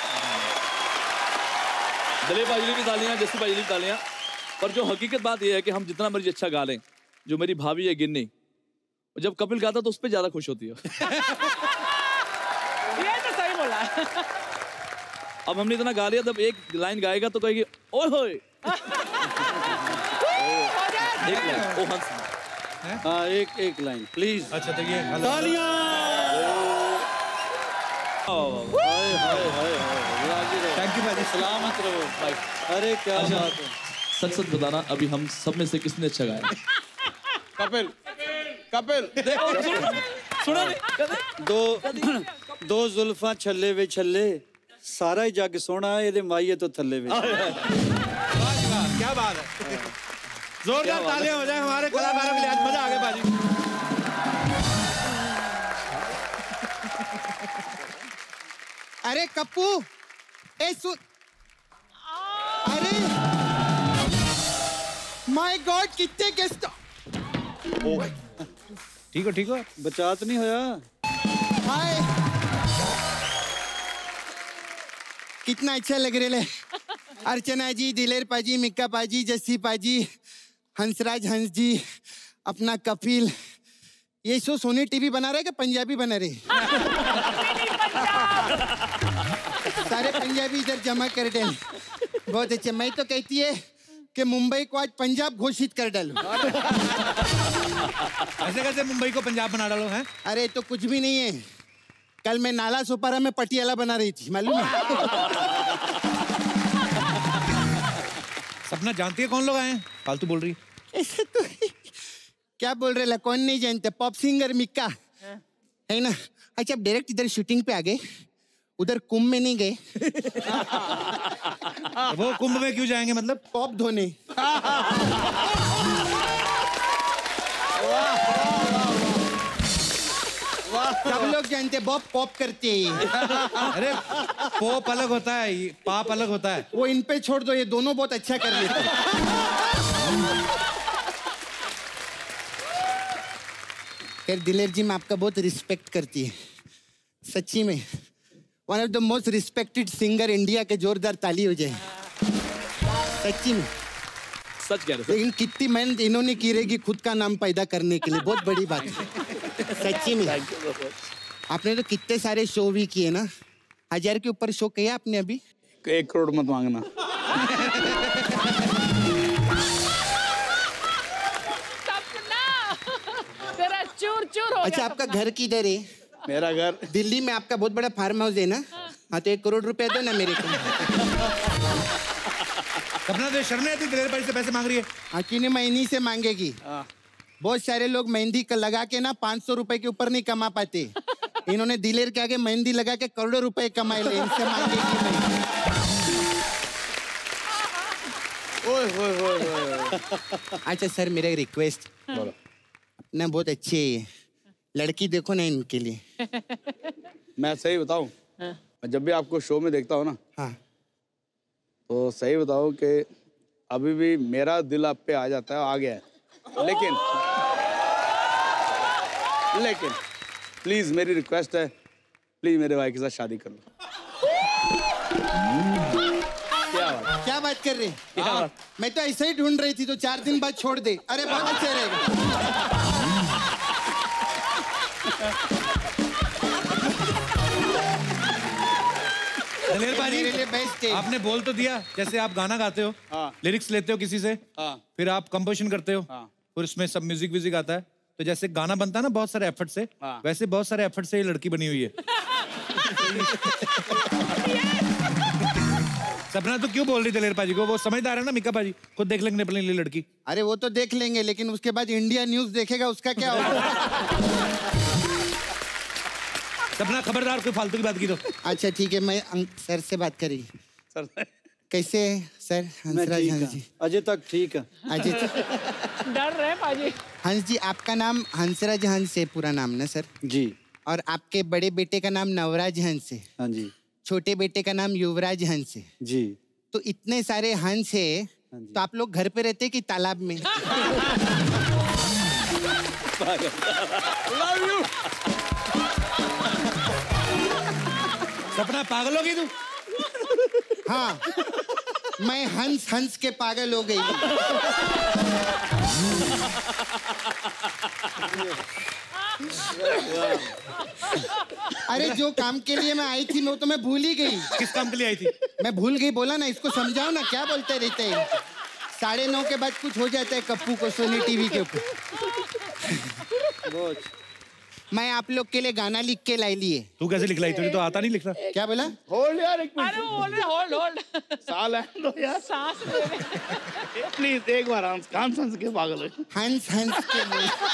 दले पाजी ली भी तालियां, जस्सी पाजी ली भी तालियां। पर जो हकीकत बात यह है कि हम जितना मर्जी अच्छा गा लें, जो मेरी भाभी है गिन्नी, जब कपिल गाता तो उस पर ज्यादा खुश होती है। ये तो सही बोला। अब हमने इतना गा लिया, तब एक लाइन गाएगा तो कहेगी ओए होए। एक लाइन, ओ हंस। हाँ एक लाइन प्लीज। अच्छा तो ये तालियां। थैंक यू भाई, सलामत रहो भाई। अरे क्या बात है। सच सच बताना, अभी हम सब में से किसने अच्छा गाया? कपिल कपिल सुना नहीं? दो जुल्फां छल्ले वे छल्ले, सारा ही जग सोना ये माइये तो थल्ले वे। क्या बात है, जोरदार तालियां हो जाए हमारे कलाकारों के लिए। आज मजा आ गया बाजी। अरे कप्पू, अरे माय गॉड, कितने गेस्ट। ठीक हो बचा तो नहीं होया? हाय, कितना अच्छा लग रहा है। अर्चना जी, दिलेर पाजी, मिक्का पाजी, जस्सी पाजी, हंसराज हंस जी, अपना कपिल। ये शो सोनी टीवी बना रहे कि पंजाबी बना रहे? सारे पंजाबी इधर जमा कर दे। बहुत अच्छा। मैं तो कहती है कि मुंबई को आज पंजाब घोषित कर डालो। ऐसे कैसे मुंबई को पंजाब बना डालो हैं? अरे तो कुछ भी नहीं है, कल मैं नाला सोपारा में पटियाला बना रही थी, मालूम है? सपना जानती है कौन लोग आए हैं? फालतू बोल रही ऐसे तो क्या बोल रहे ला, कौन नहीं जानते? पॉप सिंगर मिक्का है ना। अच्छा, अब डायरेक्ट इधर शूटिंग पे आ गए, उधर कुंभ में नहीं गए? वो कुंभ में क्यों जाएंगे मतलब? पॉप धोने। सब लोग जानते हैं बॉब पॉप करते हैं। अरे पॉप अलग होता है, पाप अलग होता है। वो इन पे छोड़ दो, ये दोनों बहुत अच्छा कर लेते हैं। खैर दिलेर जी, मैं आपका बहुत रिस्पेक्ट करती है, सच्ची में। One of the most respected singer India के, जोरदार ताली हो जाए सच्ची में। सच कह रहे। लेकिन कितनी मेहनत इन्होंने की रहेगी खुद का नाम पैदा करने के लिए, बहुत बड़ी बात है सच्ची में। आपने तो कितने सारे शो भी किए ना, 1000 के ऊपर शो किया आपने अभी। 1 करोड़ मत मांगना। तेरा चूर चूर हो अच्छा, आपका घर किधर है? मेरा घर दिल्ली में। आपका बहुत बड़ा फार्म हाउस है ना? हाँ, तो 1 करोड़ रुपए दो ना मेरे को। सपना तो शर्म नहीं आती, दिलेर भाई से पैसे मांग रही है। अकीने महीने से मांगेगी। बहुत सारे लोग मेहंदी लगा के ना 500 रुपए के ऊपर नहीं कमा पाते। इन्होंने दिलेर के आगे मेहंदी लगा के करोड़ों रुपए कमाए ले, इनसे मांगेगी नहीं। अच्छा सर, मेरा रिक्वेस्ट, ना बहुत अच्छे लड़की देखो ना इनके लिए। मैं सही बताऊं, मैं जब भी आपको शो में देखता हूँ ना, हाँ, तो सही बताओ कि अभी भी मेरा दिल आप पे आ जाता है, आ गया है। लेकिन प्लीज मेरी रिक्वेस्ट है, प्लीज मेरे भाई के साथ शादी कर लो। क्या बात कर रहे? मैं तो ऐसे ही ढूंढ रही थी, तो 4 दिन बाद छोड़ दे। अरे बहुत अच्छा रहेगा। दिलेर भाई, मेरे लिए बेस्ट है। आपने बोल तो दिया, जैसे आप गाना गाते हो, लिरिक्स लेते हो किसी से, फिर आप कंपोजिशन करते हो, फिर उसमें सब म्यूजिक आता है, तो जैसे गाना बनता है ना बहुत सारे एफर्ट से, वैसे बहुत सारे एफर्ट से ये लड़की बनी हुई है। सपना तो क्यों बोल रही दिलेर पाजी को? वो समझदार है ना मिका पाजी, खुद देख लेंगे अपने लिए लड़की। अरे वो तो देख लेंगे, लेकिन उसके बाद इंडिया न्यूज देखेगा, उसका क्या होगा? सपना खबरदार कोई फालतू की बात की तो। अच्छा ठीक है, मैं सर से बात करेगी। सर कैसे सर? हंसराज हंस जी अजय तक ठीक है। अजय डर रहे पाजी। हंस जी, आपका नाम हंसराज हंस है पूरा नाम ना सर? जी। और आपके बड़े बेटे का नाम नवराज हंस है? हाँ जी। छोटे बेटे का नाम युवराज हंस है? जी। तो इतने सारे हंस है, तो आप लोग घर पे रहते कि तालाब में? Love you. सपना पागल होगी तू? हाँ, मैं हंस हंस के पागल हो गई। अरे जो काम के लिए मैं आई थी, वो तो मैं भूल ही गई। किस काम के लिए आई थी? मैं भूल गई, बोला ना, इसको समझाओ ना, क्या बोलते रहते हैं। 9:30 के बाद कुछ हो जाता है कप्पू को सोनी टीवी के ऊपर। मैं आप लोग के लिए गाना लिख के लाई लिए। तू कैसे लिख लाई? तुझे तो आता नहीं लिखना। क्या बोला? होल्ड यार एक मिनट। अरे वो बोल रहे होल्ड साल है दो यार। सांस ले रहे। प्लीज एक बार हंस हंस के पागल हो। हंस हंस के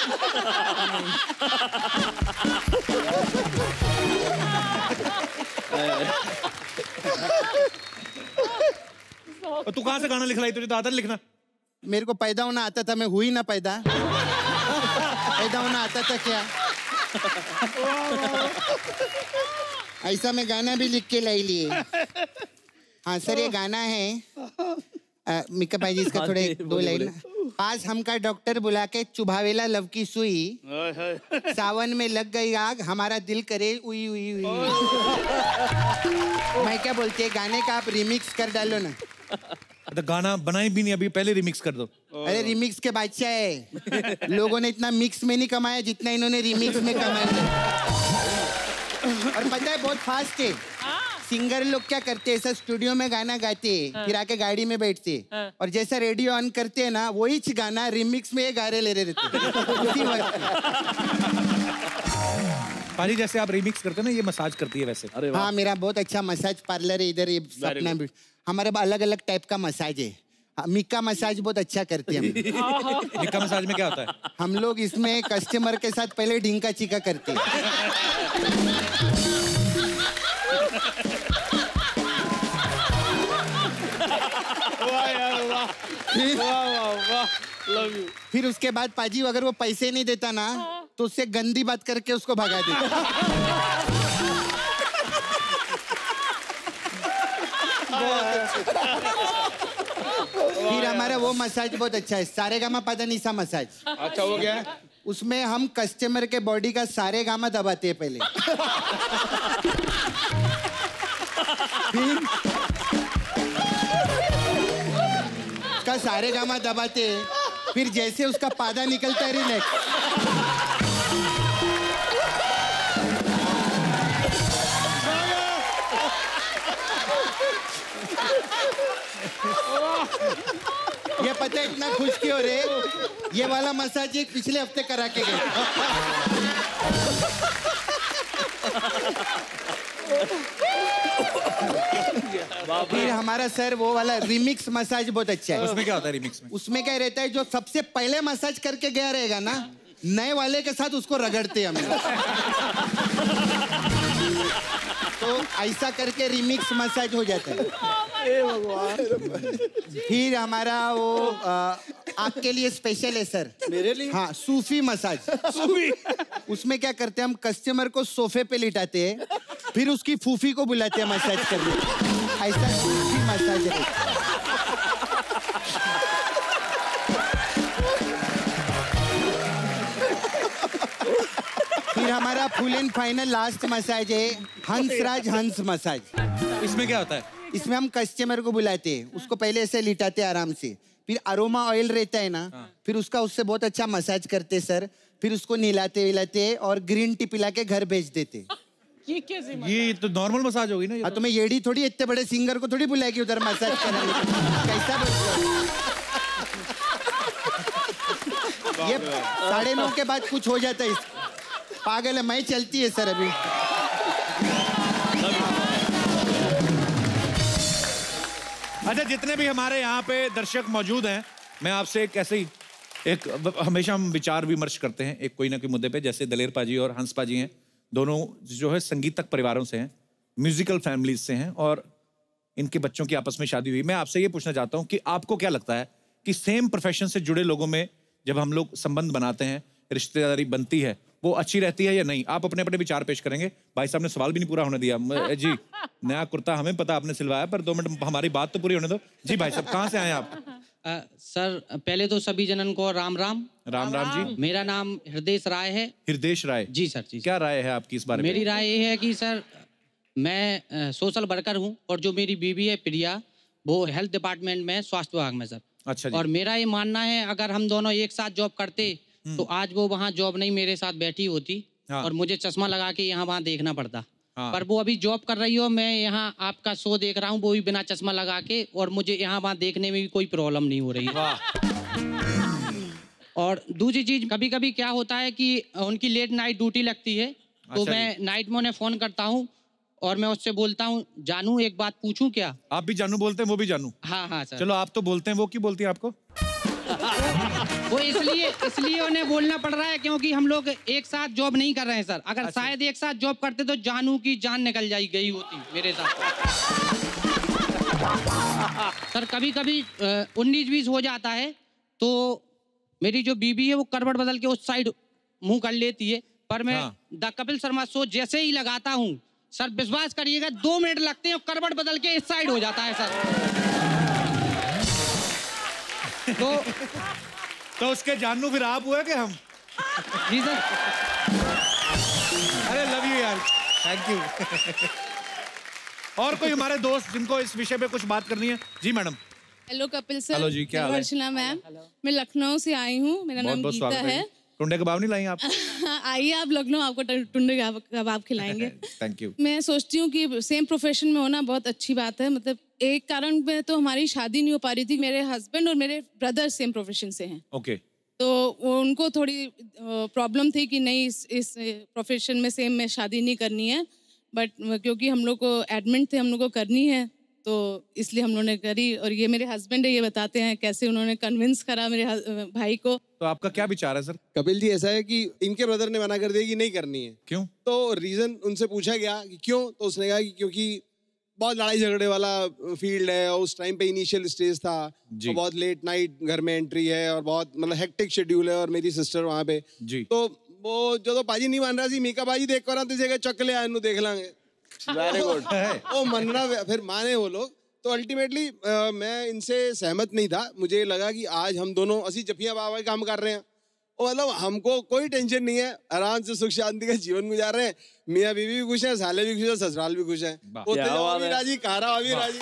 और तू कहाँ से गाना लिख लाई? तुझे तो आता नहीं लिखना। मेरे को पैदा होना आता था, मैं हुई ना पैदा। पैदा होना आता था क्या? ऐसा मैं गाना भी लिख के लाई लिए। हाँ सर, ये गाना है मिका भाई जी, इसका थोड़े 2 लाइन। पास हमका डॉक्टर बुला के चुभावेला लव की सुई, सावन में लग गई आग, हमारा दिल करे उई उई उई। मैं क्या बोलती है, गाने का आप रिमिक्स कर डालो ना। तो गाना बनाई भी नहीं अभी, पहले रिमिक्स कर दो। अरे रिमिक्स के बादशाह है, लोगों ने इतना मिक्स में नहीं कमाया जितना इन्होंने रिमिक्स में कमाया। और पता है बहुत फास्ट है। सिंगर लोग क्या करते हैं, ऐसा स्टूडियो में गाना गाते हैं, फिर आके गाड़ी में बैठते हैं, और जैसा रेडियो ऑन करते हैं ना, वही गाना रिमिक्स में ये गा रहे ले रहे रहते। पाजी जैसे आप रिमिक्स करते हैं ना, ये मसाज करती है वैसे। अरे हाँ, मेरा बहुत अच्छा मसाज पार्लर है इधर, ये सपना भी। हमारे अलग अलग टाइप का मसाज है। मिका मसाज बहुत अच्छा करते हैं हम। मिका मसाज में क्या होता है? हम लोग इसमें कस्टमर के साथ पहले ढींका चीका करते हैं। वाह यार वाह, वाह वाह वाह, लव यू। फिर उसके बाद पाजी अगर वो पैसे नहीं देता ना, तो उससे गंदी बात करके उसको भगा देता। फिर हमारा वो मसाज बहुत अच्छा है, सारेगामा पदानिसा मसाज। अच्छा हो गया। उसमें हम कस्टमर के बॉडी का सारेगामा दबाते हैं पहले। फिर उसका सारेगामा दबाते हैं, फिर जैसे उसका पादा निकलता है, रिलैक्स। ये पता है इतना खुश क्यों रे? ये वाला मसाज एक पिछले हफ्ते करा के गए। फिर हमारा सर वो वाला रिमिक्स मसाज बहुत अच्छा है। उसमें क्या होता है रिमिक्स में? उसमें क्या रहता है, जो सबसे पहले मसाज करके गया रहेगा ना, नए वाले के साथ उसको रगड़ते हैं हम। तो ऐसा करके रिमिक्स मसाज हो जाता है। फिर हमारा वो आपके लिए स्पेशल है सर। मेरे लिए? हाँ, सूफी मसाज। सूफी। उसमें क्या करते हैं हम, कस्टमर को सोफे पे लिटाते हैं, फिर उसकी फूफी को बुलाते हैं मसाज करने। ऐसा सूफी मसाज है। फिर हमारा full and final last massage है, हंसराज हंस मसाज। इसमें क्या होता है? इसमें हम कस्टमर को बुलाते हैं, उसको पहले ऐसे लिटाते हैं आराम से, फिर अरोमा ऑयल रहता है ना, फिर उसका उससे बहुत अच्छा मसाज करते सर, फिर उसको नहलाते विलाते और ग्रीन टी पिला के घर भेज देते। ये कैसे? ये तो नॉर्मल मसाज होगी ना। हाँ, तो मैं येड़ी थोड़ी, इतने बड़े सिंगर को थोड़ी बुलाएगी उधर मसाज करने। कैसा बोलते? ये 9:30 के बाद कुछ हो जाता है। पागल है, मैं चलती है सर अभी। अच्छा, जितने भी हमारे यहाँ पे दर्शक मौजूद हैं, मैं आपसे एक ऐसे ही हमेशा हम विचार विमर्श करते हैं एक कोई ना कोई मुद्दे पे। जैसे दलेर पाजी और हंस पाजी हैं, दोनों जो है संगीतक परिवारों से हैं, म्यूजिकल फैमिलीज से हैं और इनके बच्चों की आपस में शादी हुई। मैं आपसे ये पूछना चाहता हूँ कि आपको क्या लगता है कि सेम प्रोफेशन से जुड़े लोगों में जब हम लोग संबंध बनाते हैं, रिश्तेदारी बनती है, वो अच्छी रहती है या नहीं? आप अपने अपने विचार पेश करेंगे। भाई साहब ने सवाल भी नहीं पूरा होने दिया। जी, नया कुर्ता हमें पता आपने सिलवाया, पर 2 मिनट हमारी बात तो पूरी होने दो। जी भाई साहब, कहाँ से आए आप? सर पहले तो सभी जनन को राम राम। राम राम जी। मेरा नाम हृदय राय है। हृदय राय जी सर। जी, क्या राय है आपकी इस बारे में? मेरी राय ये है कि सर मैं सोशल वर्कर हूँ और जो मेरी बीवी है प्रिया, वो हेल्थ डिपार्टमेंट में, स्वास्थ्य विभाग में सर। अच्छा जी। और मेरा ये मानना है अगर हम दोनों एक साथ जॉब करते तो आज वो वहाँ जॉब नहीं मेरे साथ बैठी होती। हाँ। और मुझे चश्मा लगा के यहाँ वहाँ देखना पड़ता। हाँ। पर वो अभी जॉब कर रही हो, मैं यहाँ आपका शो देख रहा हूँ, वो भी बिना चश्मा लगा के, और मुझे यहाँ वहाँ देखने में भी कोई प्रॉब्लम नहीं हो रही। और दूसरी चीज, कभी कभी क्या होता है कि उनकी लेट नाइट ड्यूटी लगती है, तो मैं नाइट में उन्हें फोन करता हूँ और मैं उससे बोलता हूँ, जानू एक बात पूछूं क्या? आप भी जानू बोलते हैं, वो भी जानू? हाँ हाँ सर। चलो आप तो बोलते हैं, वो क्यों बोलती है आपको? वो इसलिए उन्हें बोलना पड़ रहा है क्योंकि हम लोग एक साथ जॉब नहीं कर रहे हैं सर। अगर शायद एक साथ जॉब करते तो जानू की जान निकल गई होती मेरे साथ। सर कभी कभी 19-20 हो जाता है तो मेरी जो बीबी है वो करवट बदल के उस साइड मुंह कर लेती है, पर मैं द कपिल शर्मा शो जैसे ही लगाता हूँ सर, विश्वास करिएगा 2 मिनट लगते हैं, करवट बदल के इस साइड हो जाता है सर। तो उसके जानू फिर आप हुए कि हम? जी सर। अरे लव यू यार, थैंक यू। और कोई हमारे दोस्त जिनको इस विषय पे कुछ बात करनी है? जी madam. Hello Kapil sir. Hello जी, क्या हाल है? अर्चना मैम, मैं लखनऊ से आई हूँ, मेरा नाम गीता है। टुंडे कबाब नहीं लाई आप? आइए आप लखनऊ, आपको टुंडे कबाब खिलाएंगे। Thank you. मैं सोचती हूँ कि सेम प्रोफेशन में होना बहुत अच्छी बात है। मतलब एक कारण में तो हमारी शादी नहीं हो पा रही थी, मेरे हस्बैंड और मेरे ब्रदर सेम प्रोफेशन से हैं। ओके। तो वो उनको थोड़ी प्रॉब्लम थी कि नहीं इस प्रोफेशन में सेम में शादी नहीं करनी है, बट क्योंकि हम लोग को एडमिट थे, हम लोग को करनी है, तो इसलिए हम लोगों ने करी। और ये मेरे हस्बैंड है, ये बताते हैं कैसे उन्होंने कन्विंस करा मेरे भाई को। तो आपका क्या विचार है सर? कपिल जी, ऐसा है कि इनके ब्रदर ने मना कर दिया कि नहीं करनी है। क्यों? तो रीजन उनसे पूछा गया कि क्यों, तो उसने कहा कि क्योंकि बहुत लड़ाई झगड़े वाला फील्ड है और उस टाइम पे इनिशियल स्टेज था, और बहुत लेट नाइट घर में एंट्री है और बहुत मतलब हेक्टिक शेड्यूल है, और मेरी सिस्टर वहाँ पे जी। तो वो जो तो पाजी नहीं मान रहा सी, मीका बाजी देख कर तुझे चक ले आनू देख लांगे। Very good. वो मनना फिर माने वो लोग। तो अल्टीमेटली मैं इनसे सहमत नहीं था। मुझे लगा कि आज हम दोनों असी जफिया बाबा काम कर रहे हैं, और मतलब हमको कोई टेंशन नहीं है, आराम से सुख शांति का जीवन गुजार रहे हैं। मियाँ बीवी भी खुश है, साले भी खुश है, ससुराल भी खुश है, भी राजी, कारा भी राजी।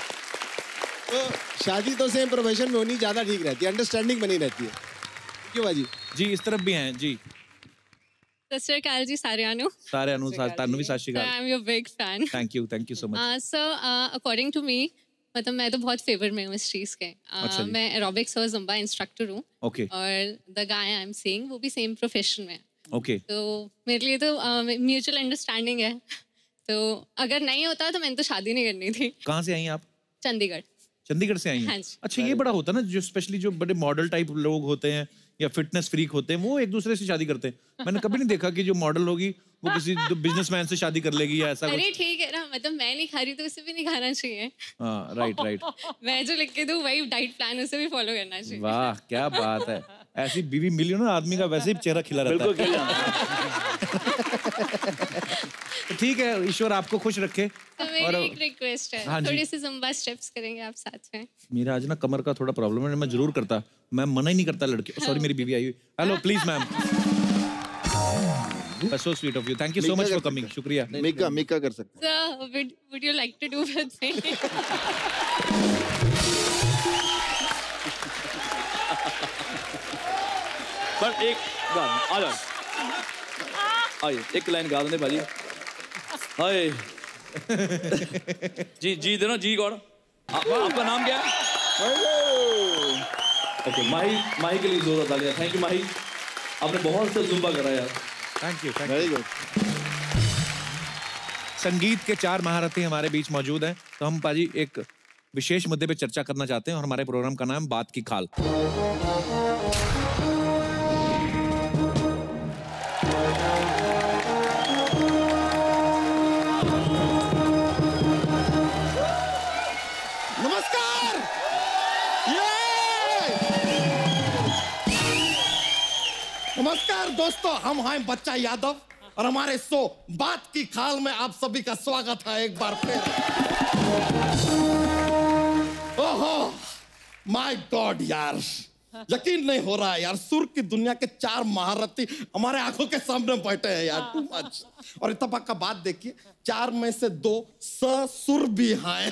तो शादी तो सेम प्रोफेशन में होनी ज्यादा ठीक रहती है, अंडरस्टैंडिंग बनी रहती है। क्यों बाजी? जी, इस तरफ भी हैं जी। सत श्री अकाल जी सारिਆਂ ਨੂੰ। सारिਆਂ ਨੂੰ ਤੁਹਾਨੂੰ ਵੀ ਸਤਿ ਸ਼੍ਰੀ ਅਕਾਲ। I am your big fan. Thank you so much. Sir according to me, मतलब मैं तो बहुत फेवर में हूँ इस चीज़ के। मैं एरोबिक्स और जुम्बा इंस्ट्रक्टर हूँ। ओके। और the guy I am saying वो भी सेम प्रोफेशन में है। ओके। तो मेरे लिए तो म्यूचुअल अंडरस्टैंडिंग है। तो अगर नहीं होता तो मैंने तो शादी नहीं करनी थी। कहाँ से आई आप? चंडीगढ़। चंडीगढ़ से आई हैं? हाँ जी। अच्छा, ये बड़ा होता है ना, जो स्पेशली जो बड़े मॉडल टाइप लोग होते हैं या फिटनेस फ्रीक होते हैं, वो एक दूसरे से शादी करते हैं। मैंने कभी नहीं देखा कि जो मॉडल होगी वो किसी बिजनेसमैन से शादी कर लेगी या ऐसा कुछ। अरे ठीक है ना, मतलब मैं नहीं खा रही तो उसे भी नहीं खाना चाहिए। हाँ, राइट। मैं जो लिख के दूं वही डाइट प्लान उसे भी फॉलो करना चाहिए। वाह, क्या बात है। ऐसी बीवी मिली ना, आदमी का वैसे ही चेहरा खिला रहता है। तो ठीक है, ईश्वर आपको खुश रखे। तो मेरी एक रिक्वेस्ट है, थोड़ी सी जुम्बा स्टेप्स करेंगे आप साथ में? मेरा आज ना कमर का थोड़ा प्रॉब्लम है, मैं जरूर करता, मैं मना ही नहीं करता लड़के। सॉरी, मेरी बीवी आई हुई। Hello, please ma'am. So sweet of you. Thank you so much for coming. शुक्रिया। मिका कर सकते हैं। Sir, would you like to do with me? पर एक गाना आ जाओ, आइए एक लाइन गा दें भाजी। हाय जी देना जी गौड़। आपका नाम क्या है? ओके, माही के लिए जोरदार तालियां। थैंक यू माही, आपने बहुत से जुम्बा करा यार। Thank you, very good. संगीत के 4 महारथी हमारे बीच मौजूद हैं, तो हम पाजी एक विशेष मुद्दे पे चर्चा करना चाहते हैं और हमारे प्रोग्राम का नाम बात की खाल। नमस्कार। नमस्कार दोस्तों, हम हैं बच्चा यादव और हमारे शो बात की खाल में आप सभी का स्वागत है एक बार फिर। ओहो माय गॉड यार, यकीन नहीं हो रहा है यार, सुर की दुनिया के 4 महारथी हमारे आंखों के सामने बैठे हैं यार, टू मच। और इत्तेफाक का बात देखिए, 4 में से 2 ससुर भी हैं।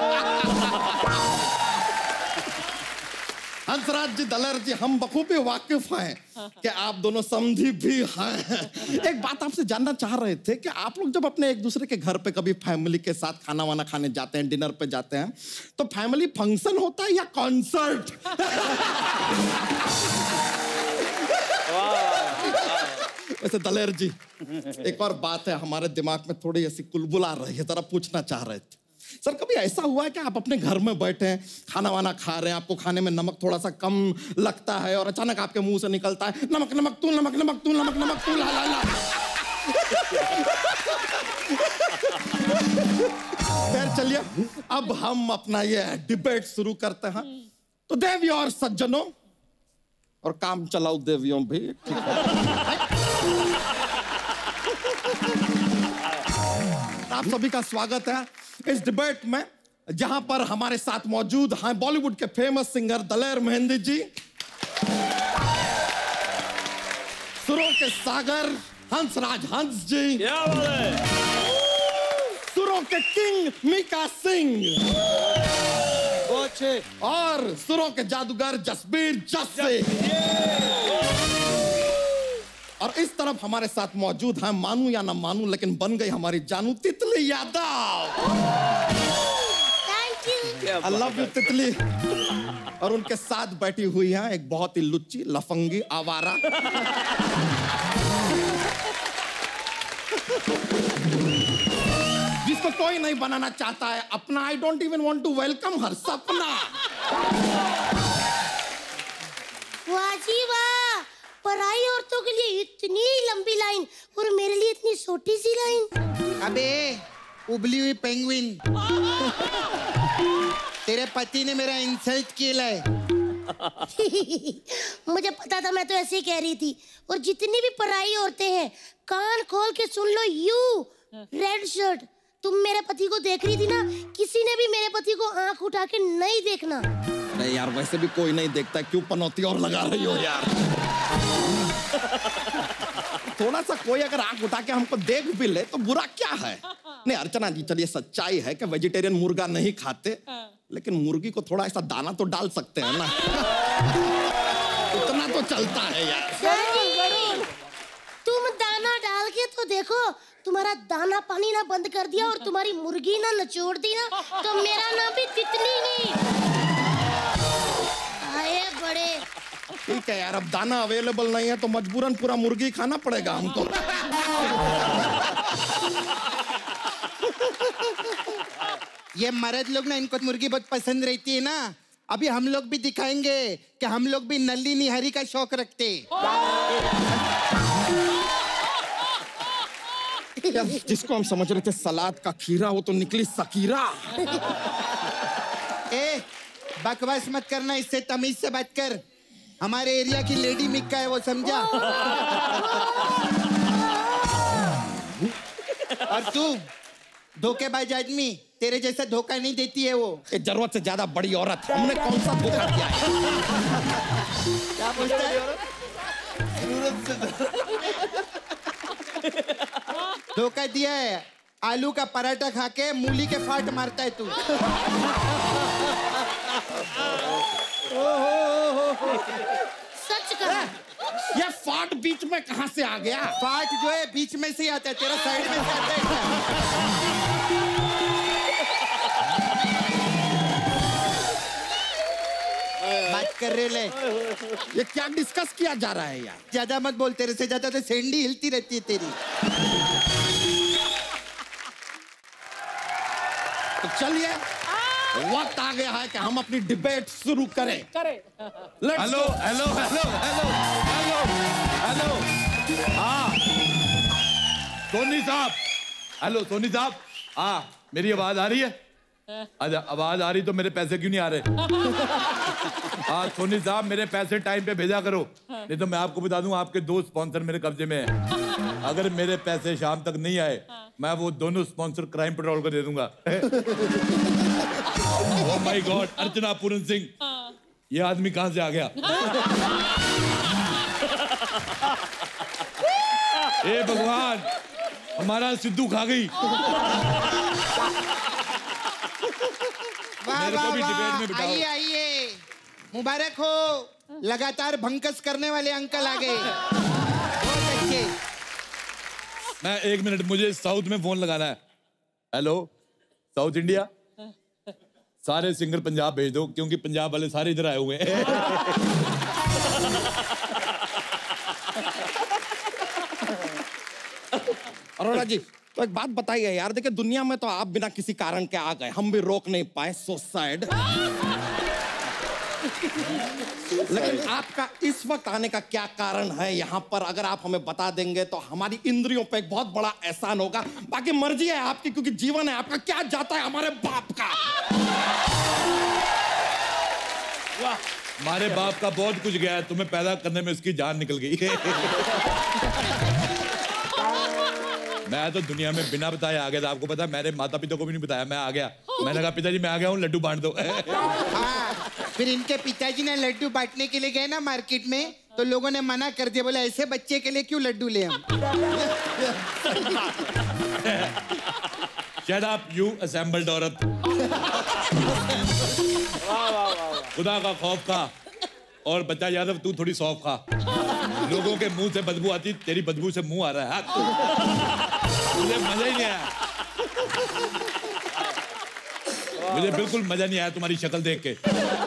हंसराज जी, दलेर जी, हम बखूबी वाकिफ हैं कि आप दोनों समधी भी हैं। एक बात आपसे जानना चाह रहे थे कि आप लोग जब अपने एक दूसरे के घर पे कभी फैमिली के साथ खाना वाना खाने जाते हैं, डिनर पे जाते हैं, तो फैमिली फंक्शन होता है या कॉन्सर्ट? वैसे दलेर जी, एक और बात है हमारे दिमाग में थोड़ी ऐसी कुलबुल आ रही है, जरा पूछना चाह रहे थे। सर कभी ऐसा हुआ है कि आप अपने घर में बैठे हैं, खाना वाना खा रहे हैं, आपको खाने में नमक थोड़ा सा कम लगता है और अचानक आपके मुंह से निकलता है नमक नमक तू, नमक नमक तू, नमक नमक तू, ला ला ला। खैर चलिए, अब हम अपना ये डिबेट शुरू करते हैं। तो देवियों और सज्जनों और काम चलाओ देवियों भी, ठीक है? आप सभी का स्वागत है इस डिबेट में, जहां पर हमारे साथ मौजूद हैं बॉलीवुड के फेमस सिंगर दलेर मेहंदी जी, सुरों के सागर हंसराज हंस जी, सुरों के किंग मीका सिंह, और सुरों के जादूगर जसबीर जस्सी। और इस तरफ हमारे साथ मौजूद हैं, मानू या ना मानू लेकिन बन गई हमारी जानू, तितली यादव। आई लव यू तितली। और उनके साथ बैठी हुई है एक बहुत ही लुच्ची, लफंगी, आवारा, जिसको कोई नहीं बनाना चाहता है अपना। I don't even want to welcome her, सपना। वाह जी वाह, पराई औरतों के लिए इतनी लंबी लाइन और मेरे लिए इतनी छोटी सी लाइन। अबे उबली हुई पेंगुइन, तेरे पति ने मेरा इंसल्ट किया है। मुझे पता था, मैं तो ऐसे ही कह रही थी। और जितनी भी पराई औरतें हैं, कान खोल के सुन लो। यू रेड शर्ट, तुम मेरे पति को देख रही थी ना, किसी ने भी मेरे पति को आंख उठा के नहीं देखना। नहीं यार, वैसे भी कोई नहीं देखता, क्यों पनौती और लगा रही हो यार। थोड़ा सा कोई अगर आंख उठा के हमको देख भी ले तो बुरा क्या है? नहीं अर्चना जी, चलिए सच्चाई है कि वेजिटेरियन मुर्गा नहीं खाते, लेकिन मुर्गी को थोड़ा ऐसा दाना तो डाल सकते हैं ना। इतना तो चलता है यार। तुम दाना डाल के तो देखो, तुम्हारा दाना पानी ना बंद कर दिया और तुम्हारी मुर्गी ना नचोड़ दी ना, तो मेरा नाम भी तितली नहीं। आए बड़े। ठीक है यार, अब दाना अवेलेबल नहीं है तो मजबूरन पूरा मुर्गी खाना पड़ेगा हमको। ये मर्द लोग ना, इनको मुर्गी बहुत पसंद रहती है ना। अभी हम लोग भी दिखाएंगे कि हम लोग भी नल्ली निहारी का शौक रखते। जिसको हम समझ रहे थे सलाद का खीरा, वो तो निकली सकीरा। ए बकवास मत करना, इससे तमीज से बात कर। हमारे एरिया की लेडी मिक्का है, वो समझा? और तू धोखेबाज आदमी, तेरे जैसा धोखा नहीं देती है वो। जरूरत से ज्यादा बड़ी औरत, हमने कौन सा धोखा दिया है? क्या पूछता है? धोखा दिया है। आलू का पराठा खा के मूली के फाट मारता है तू। सच कहा। ये फाट बीच में कहां से आ गया? फाट जो है बीच में से आता है, तेरा साइड में से आता है। बात कर रहे ले? ये क्या डिस्कस किया जा रहा है यार? ज्यादा मत बोल, तेरे से ज्यादा तो सेंडी हिलती रहती है तेरी। तो चलिए वक्त आ गया है कि हम अपनी डिबेट शुरू करें। Hello hello hello hello hello hello, हाँ सोनी साहब, हेलो सोनी साहब, हाँ मेरी आवाज आ रही है? अच्छा आवाज आ रही तो मेरे पैसे क्यों नहीं आ रहे? हाँ सोनी साहब मेरे पैसे टाइम पे भेजा करो, नहीं तो मैं आपको बता दूं आपके 2 स्पॉन्सर मेरे कब्जे में हैं। अगर मेरे पैसे शाम तक नहीं आए मैं वो दोनों स्पॉन्सर क्राइम पेट्रोल को दे दूंगा। Oh my god, Archana Puran Singh, ये आदमी कहां से आ गया? ए भगवान, हमारा सिद्धू खा गई। वाह वाह वाह, आइए आइए, मुबारक हो, लगातार भंकस करने वाले अंकल आ गए, बहुत अच्छे। मैं 1 मिनट, मुझे साउथ में फोन लगाना है। हेलो साउथ इंडिया, सारे सिंगर पंजाब भेज दो क्योंकि पंजाब वाले सारे इधर आए हुए हैं। अरोड़ा जी तो एक बात बताइए यार, देखिए दुनिया में तो आप बिना किसी कारण के आ गए, हम भी रोक नहीं पाए, सो सैड। लेकिन आपका इस वक्त आने का क्या कारण है यहाँ पर? अगर आप हमें बता देंगे तो हमारी इंद्रियों पे एक बहुत बड़ा एहसान होगा। बाकी मर्जी है आपकी, क्योंकि जीवन है आपका, क्या जाता है हमारे बाप का। वाह, हमारे बाप का बहुत कुछ गया है, तुम्हें पैदा करने में उसकी जान निकल गई। मैं तो दुनिया में बिना बताए आ गया था, आपको पता है मेरे माता पिता को भी नहीं बताया, मैं आ गया। मैंने कहा पिताजी मैं आ गया हूँ, लड्डू बांट दो। हाँ, फिर इनके पिताजी ने लड्डू बांटने के लिए गए ना मार्केट में, तो लोगों ने मना कर दिया, बोला ऐसे बच्चे के लिए क्यों लड्डू ले हम। Shut up, you assembled औरत। खुदा का खौफ खा, और बच्चा यादव तू थोड़ी सौंफ खा। लोगों के मुंह से बदबू आती, तेरी बदबू से मुंह आ रहा है। मुझे मजा ही नहीं आया, मुझे बिल्कुल मजा नहीं आया तुम्हारी शक्ल देख के।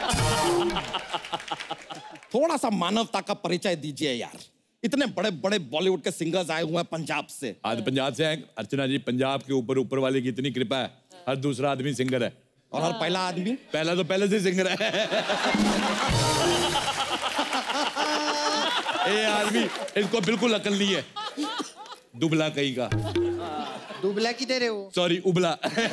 थोड़ा सा मानवता का परिचय दीजिए यार, इतने बड़े बड़े बॉलीवुड के सिंगर्स आए हुए हैं पंजाब से। आज पंजाब से हैं अर्चना जी, पंजाब के ऊपर वाले की इतनी कृपा है, हर दूसरा आदमी सिंगर है। और हर पहला आदमी? पहला तो पहले से सिंगर है। ये आदमी, इसको बिल्कुल अकल नहीं है, दुबला कहीं का। दुबला किधर है वो? सॉरी उबला।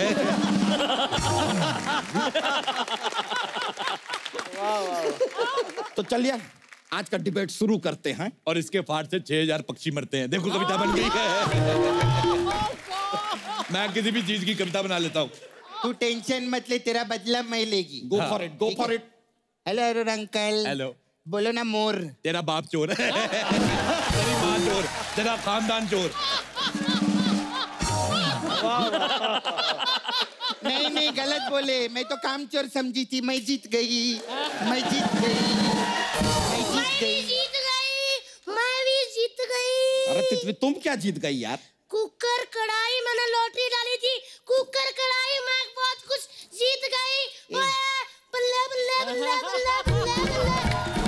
तो चलिए आज का डिबेट शुरू करते हैं। और इसके फाट से 6000 पक्षी मरते हैं, देखो कविता बन गई है। मैं किसी भी चीज की कविता बना लेता हूँ। तू टेंशन मत ले, तेरा बदला मैं लेगी। Go for it, go for it. Hello hello uncle. Hello. बोलो ना मोर। तेरा बाप चोर है। तेरी माँ चोर, तेरा खानदान चोर। नहीं नहीं गलत बोले, मैं तो काम चोर समझी थी, मैं जीत गई, मैं जीत गई, मैं जीत गई, मैं भी जीत गई। अरे तितली तुम क्या जीत गई यार? कुकर कढ़ाई, मैंने लॉटरी डाली थी, कुकर कढ़ाई, मैं बहुत कुछ जीत गई। बल्ले बल्ले बल्ले बल्ले बल्ले बल्ले।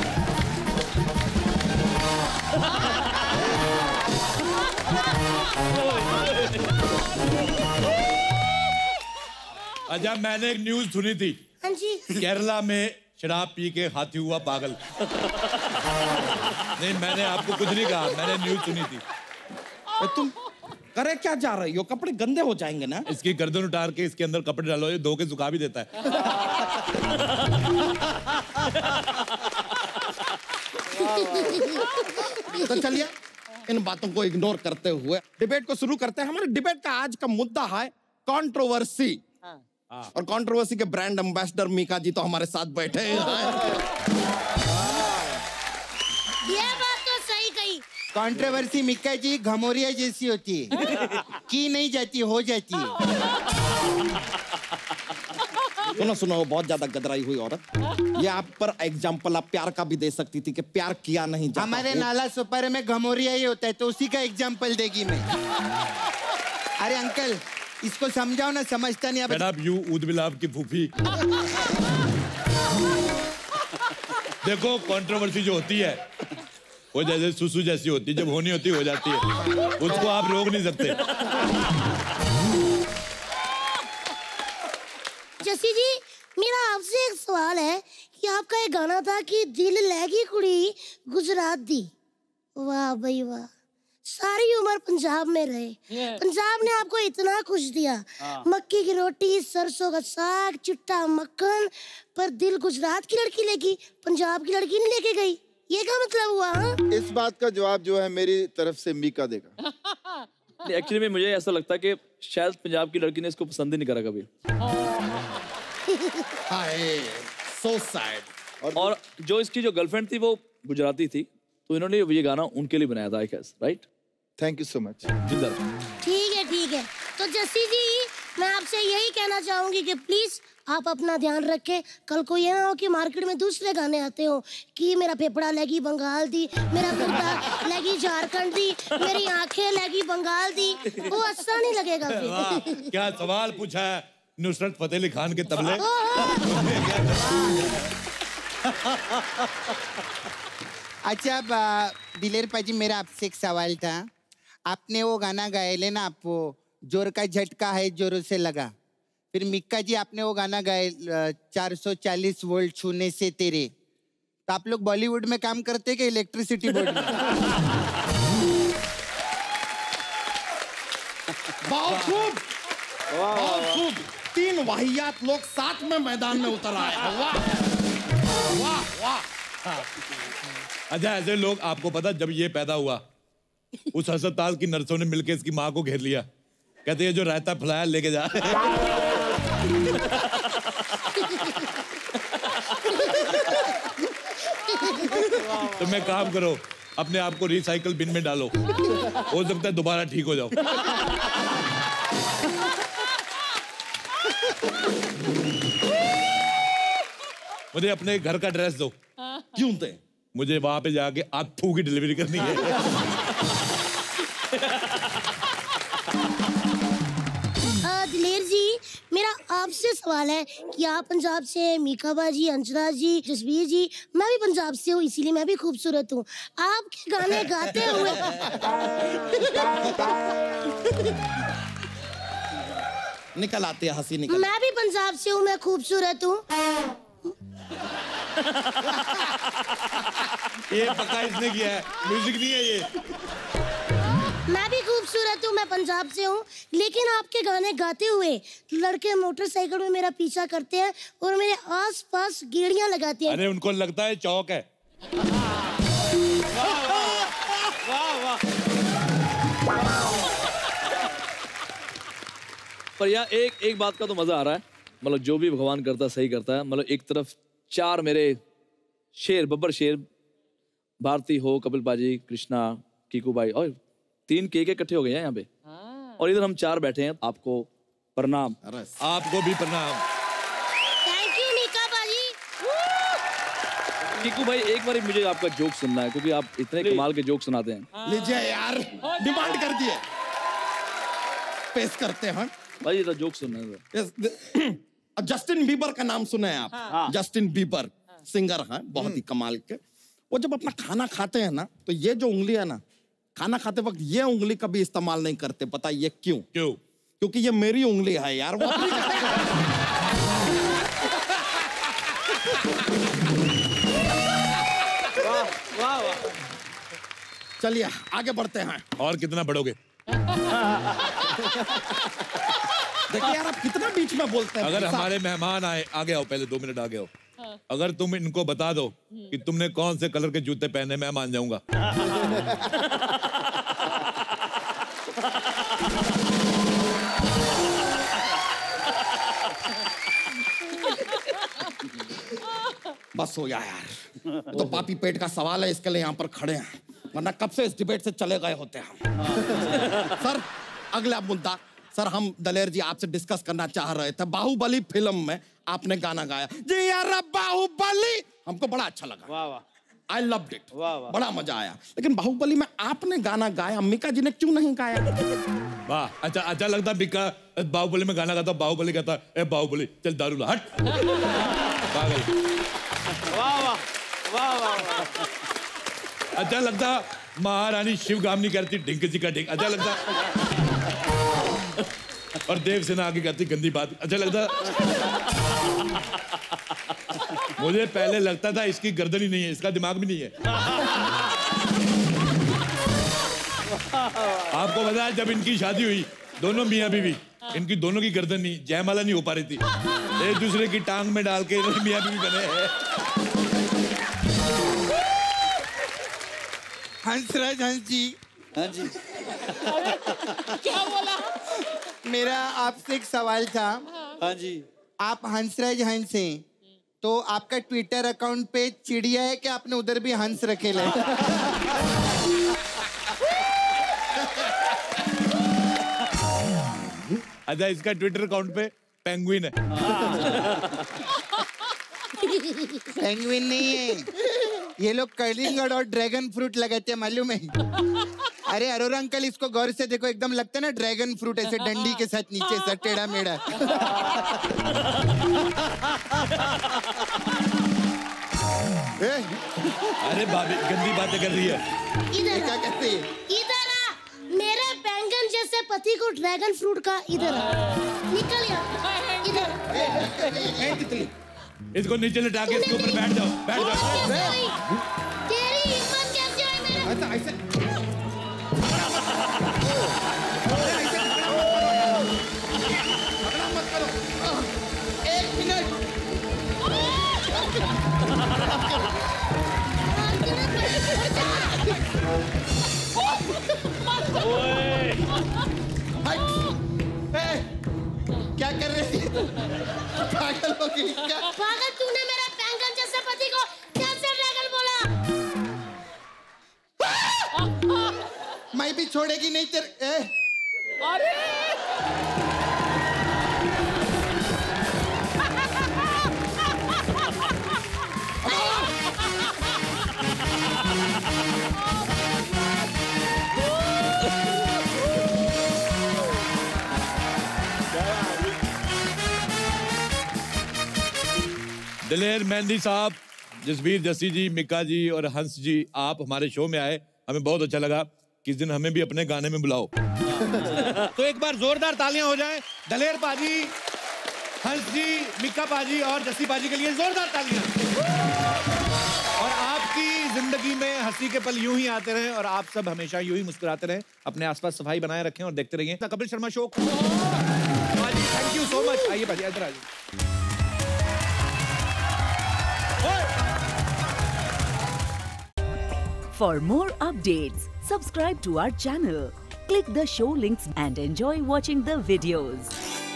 अच्छा मैंने एक न्यूज सुनी थी। हाँ जी। केरला में शराब पी के हाथी हुआ पागल। नहीं मैंने आपको कुछ नहीं कहा, मैंने न्यूज सुनी थी। तुम करे क्या जा रही हो? कपड़े गंदे हो जाएंगे ना। इसकी गर्दन उतार के इसके अंदर कपड़े डालो, ये धो के सुखा भी देता है। तो चलिए इन बातों को इग्नोर करते हुए डिबेट को शुरू करते हैं। हमारे डिबेट का आज का मुद्दा है कंट्रोवर्सी। और कंट्रोवर्सी के ब्रांड एम्बेसडर मीका जी तो हमारे साथ बैठे हैं। ये बात तो सही कही। कंट्रोवर्सी मीका जी घमोरिया जैसी होती है, की नहीं जाती, हो जाती है। सुनो सुनो, बहुत ज्यादा गदराई हुई औरत। ये आप पर एग्जाम्पल आप प्यार का भी दे सकती थी कि प्यार किया नहीं जाता। हमारे नाला सुपारे में घमोरिया ही होता है, तो उसी का एग्जाम्पल देगी मैं। अरे अंकल इसको समझाओ ना, समझता नहीं। अब यू ऊद बिलाव की फूफी। देखो कंट्रोवर्सी जो होती है वो जैसे सुसु जैसी होती है, जब होनी होती हो जाती है, उसको आप रोक नहीं सकते। जसी जी, मेरा आपसे एक सवाल है कि आपका एक गाना था कि दिल लगी कुड़ी गुजरात दी। वाह भाई वाह, सारी उम्र पंजाब में रहे, पंजाब ने आपको इतना कुछ दिया, मक्की की रोटी, सरसों का साग, चिट्टा मक्खन, पर दिल गुजरात की लड़की लेगी, पंजाब की लड़की नहीं लेके गई। ये क्या मतलब हुआ? इस बात का जवाब जो है मेरी तरफ से मीका देगा। एक्चुअली में मुझे ऐसा लगता है कि शायद पंजाब की लड़की ने इसको पसंद ही नहीं करा कभी। so sad। और जो इसकी जो गर्लफ्रेंड थी वो गुजराती थी, तो इन्होंने ये गाना उनके लिए बनाया था, I guess, right? Thank you so much. ठीक है। तो जसी जी, मैं आपसे यही कहना चाहूंगी कि प्लीज आप अपना ध्यान रखें। कल को ये ना हो कि मार्केट में दूसरे गाने आते हो कि मेरा फेफड़ा लगी बंगाल दी, मेरा गुर्दा लगी झारखंड दी, मेरी आंखें लगी बंगाल दी, वो अच्छा नहीं लगेगा फिर। क्या सवाल पूछा है नुसरत फतेह अली खान के तबले। अच्छा दिलेर पाजी, मेरा आपसे एक सवाल था। आपने वो गाना गाया ले ना, आप वो जोर का झटका है जोरों से लगा, फिर मिक्का जी आपने वो गाना गाया 440 वोल्ट छूने से तेरे, तो आप लोग बॉलीवुड में काम करते क्या इलेक्ट्रिसिटी बोर्ड में? बहुत खूब, बहुत खूब। 3 वाहियात लोग साथ में मैदान में उतर आए। वाह वाह वाह। अच्छा, ऐसे लोग, आपको पता जब ये पैदा हुआ उस अस्पताल की नर्सों ने मिलकर इसकी माँ को घेर लिया, कहते हैं जो रायता फुलाया लेके जा। तो मैं काम करो, अपने आप को रिसाइकल बिन में डालो, हो सकता है दोबारा ठीक हो जाओ। मुझे अपने घर का एड्रेस दो। क्यों दे? मुझे वहां पे जाके आलू की डिलीवरी करनी है। दिलेर जी, मेरा आपसे सवाल है कि आप पंजाब से, मीका बाजी, अंजना जी, जसबीर जी, मैं भी पंजाब से हूँ, इसीलिए मैं भी खूबसूरत हूँ। आपके गाने गाते हुए निकल आती है हंसी निकल। मैं भी पंजाब से हूँ, मैं खूबसूरत हूँ। ये पक्का इसने किया है, म्यूजिक नहीं है ये। मैं भी खूबसूरत हूँ, मैं पंजाब से हूँ, लेकिन आपके गाने गाते हुए लड़के मोटरसाइकिल में मेरा पीछा करते हैं और मेरे आसपास गेड़ियां लगाते हैं। अरे उनको लगता है चौक है। पर यार एक बात का तो मजा आ रहा है, मतलब जो भी भगवान करता सही करता है। मतलब एक तरफ 4 मेरे शेर, बब्बर शेर, भारती हो, कपिल पाजी, कृष्णा, कीकू भाई, और 3 के इकट्ठे हो गए हैं यहाँ पे, और इधर हम 4 बैठे हैं। आपको प्रणाम। आपको भी प्रणाम। थैंक यू मीका बाजी। कीकू भाई, एक बार मुझे आपका जोक सुनना है, क्योंकि आप इतने कमाल के जोक सुनाते हैं। लीजिए यार, डिमांड कर दिए, पेश करते हैं भाई, ये तो जोक सुनना है। जस्टिन बीबर का नाम सुने हैं आप? हाँ। जस्टिन बीबर सिंगर हैं, बहुत ही कमाल के। वो जब अपना खाना खाते हैं ना, तो ये जो उंगली है ना, खाना खाते वक्त ये उंगली कभी इस्तेमाल नहीं करते। पता ये क्यों? क्योंकि ये मेरी उंगली है यार। वो वाह वाह। चलिए आगे बढ़ते हैं। और कितना बढ़ोगे? देखिए यार, आप कितना बीच में बोलते हैं। अगर हमारे मेहमान आए, आगे आओ, पहले 2 मिनट आगे आओ। अगर तुम इनको बता दो कि तुमने कौन से कलर के जूते पहने, मैं मान जाऊंगा। बस हो गया यार, तो पापी पेट का सवाल है, इसके लिए यहाँ पर खड़े हैं, वरना कब से इस डिबेट से चले गए होते हैं। सर, अगला मुद्दा। सर, हम दलेर जी आपसे डिस्कस करना चाह रहे थे, बाहुबली फिल्म में आपने गाना गाया। जी यार बाहुबली, हमको बड़ा अच्छा लगा। वाह वाह, आई लव्ड इट, बड़ा मजा आया। लेकिन बाहुबली में आपने गाना गाया, मिका जी ने क्यों नहीं गाया? वाह, अच्छा लगता मिका बाहुबली में गाना गाता, बाहुबली कहता ए बाहुबली चल दारू ला, हट। वाह वाह वाह वाह। अच्छा लगता महारानी शिवगामिनी करती ढिंक जी का ढिंक, अच्छा लगता। और देव सेना आगे करती गंदी बात, अच्छा लगता। मुझे पहले लगता था इसकी गर्दन ही नहीं है, इसका दिमाग भी नहीं है। आपको पता है जब इनकी शादी हुई, दोनों मियाँ बीवी, इनकी दोनों की गर्दन नहीं, जयमाला नहीं हो पा रही थी, एक दूसरे की टांग में डाल के मियाँ बीवी बने हैं। हंसराज हंस जी। हाँ जी। क्या बोला? मेरा आपसे एक सवाल था। हाँ जी। आप हंसराज हंस हैं, तो आपका ट्विटर अकाउंट पे चिड़िया है कि आपने उधर भी हंस रखे ले? अच्छा, इसका ट्विटर अकाउंट पे पेंगुइन है। पेंगुइन नहीं है, ये लोग कलिंगड़ और ड्रैगन फ्रूट लगाते हैं, मालूम है? अरे अरोरा अंकल, इसको गौर से देखो, एकदम लगता है ना ड्रैगन फ्रूट, ऐसे डंडी के साथ नीचे से टेढ़ा मेढ़ा। अरे भाभी गंदी बातें कर रही है। इधर क्या कहते हैं? इधर आ, मेरे बैंगन जैसे पति को ड्रैगन फ्रूट का इधर आ, निकल यहाँ, इधर। इसको नीचे लटा के इसके ऊपर बैठ जाओ, बैठ जाओ। तेरी हिम्मत कैसे है मेरे? ऐसे मत करो। एक मिनट। क्या कर रही है? पागल हो गई क्या? पागल, तूने मेरे बैंगन जैसे पति को कैसे ड्रैगन बोला? मैं भी छोड़ेगी नहीं तेरे। अरे दिलेर मेहंदी साहब, जसबीर जस्सी जी, मिका जी और हंस जी, आप हमारे शो में आए, हमें बहुत अच्छा लगा। किस दिन हमें भी अपने गाने में बुलाओ। तो एक बार जोरदार तालियां हो जाएं दलेर पाजी, हंस जी, मिका पाजी और जस्सी पाजी के लिए, जोरदार तालियां। और आपकी जिंदगी में हंसी के पल यूं ही आते रहें और आप सब हमेशा यूं ही मुस्कुराते रहें, अपने आसपास सफाई बनाए रखें और देखते रहिए कपिल शर्मा शो। पाजी थैंक यू सो मच। आइए पाजी, इधर आइए। For more updates, subscribe to our channel, click the show links and enjoy watching the videos.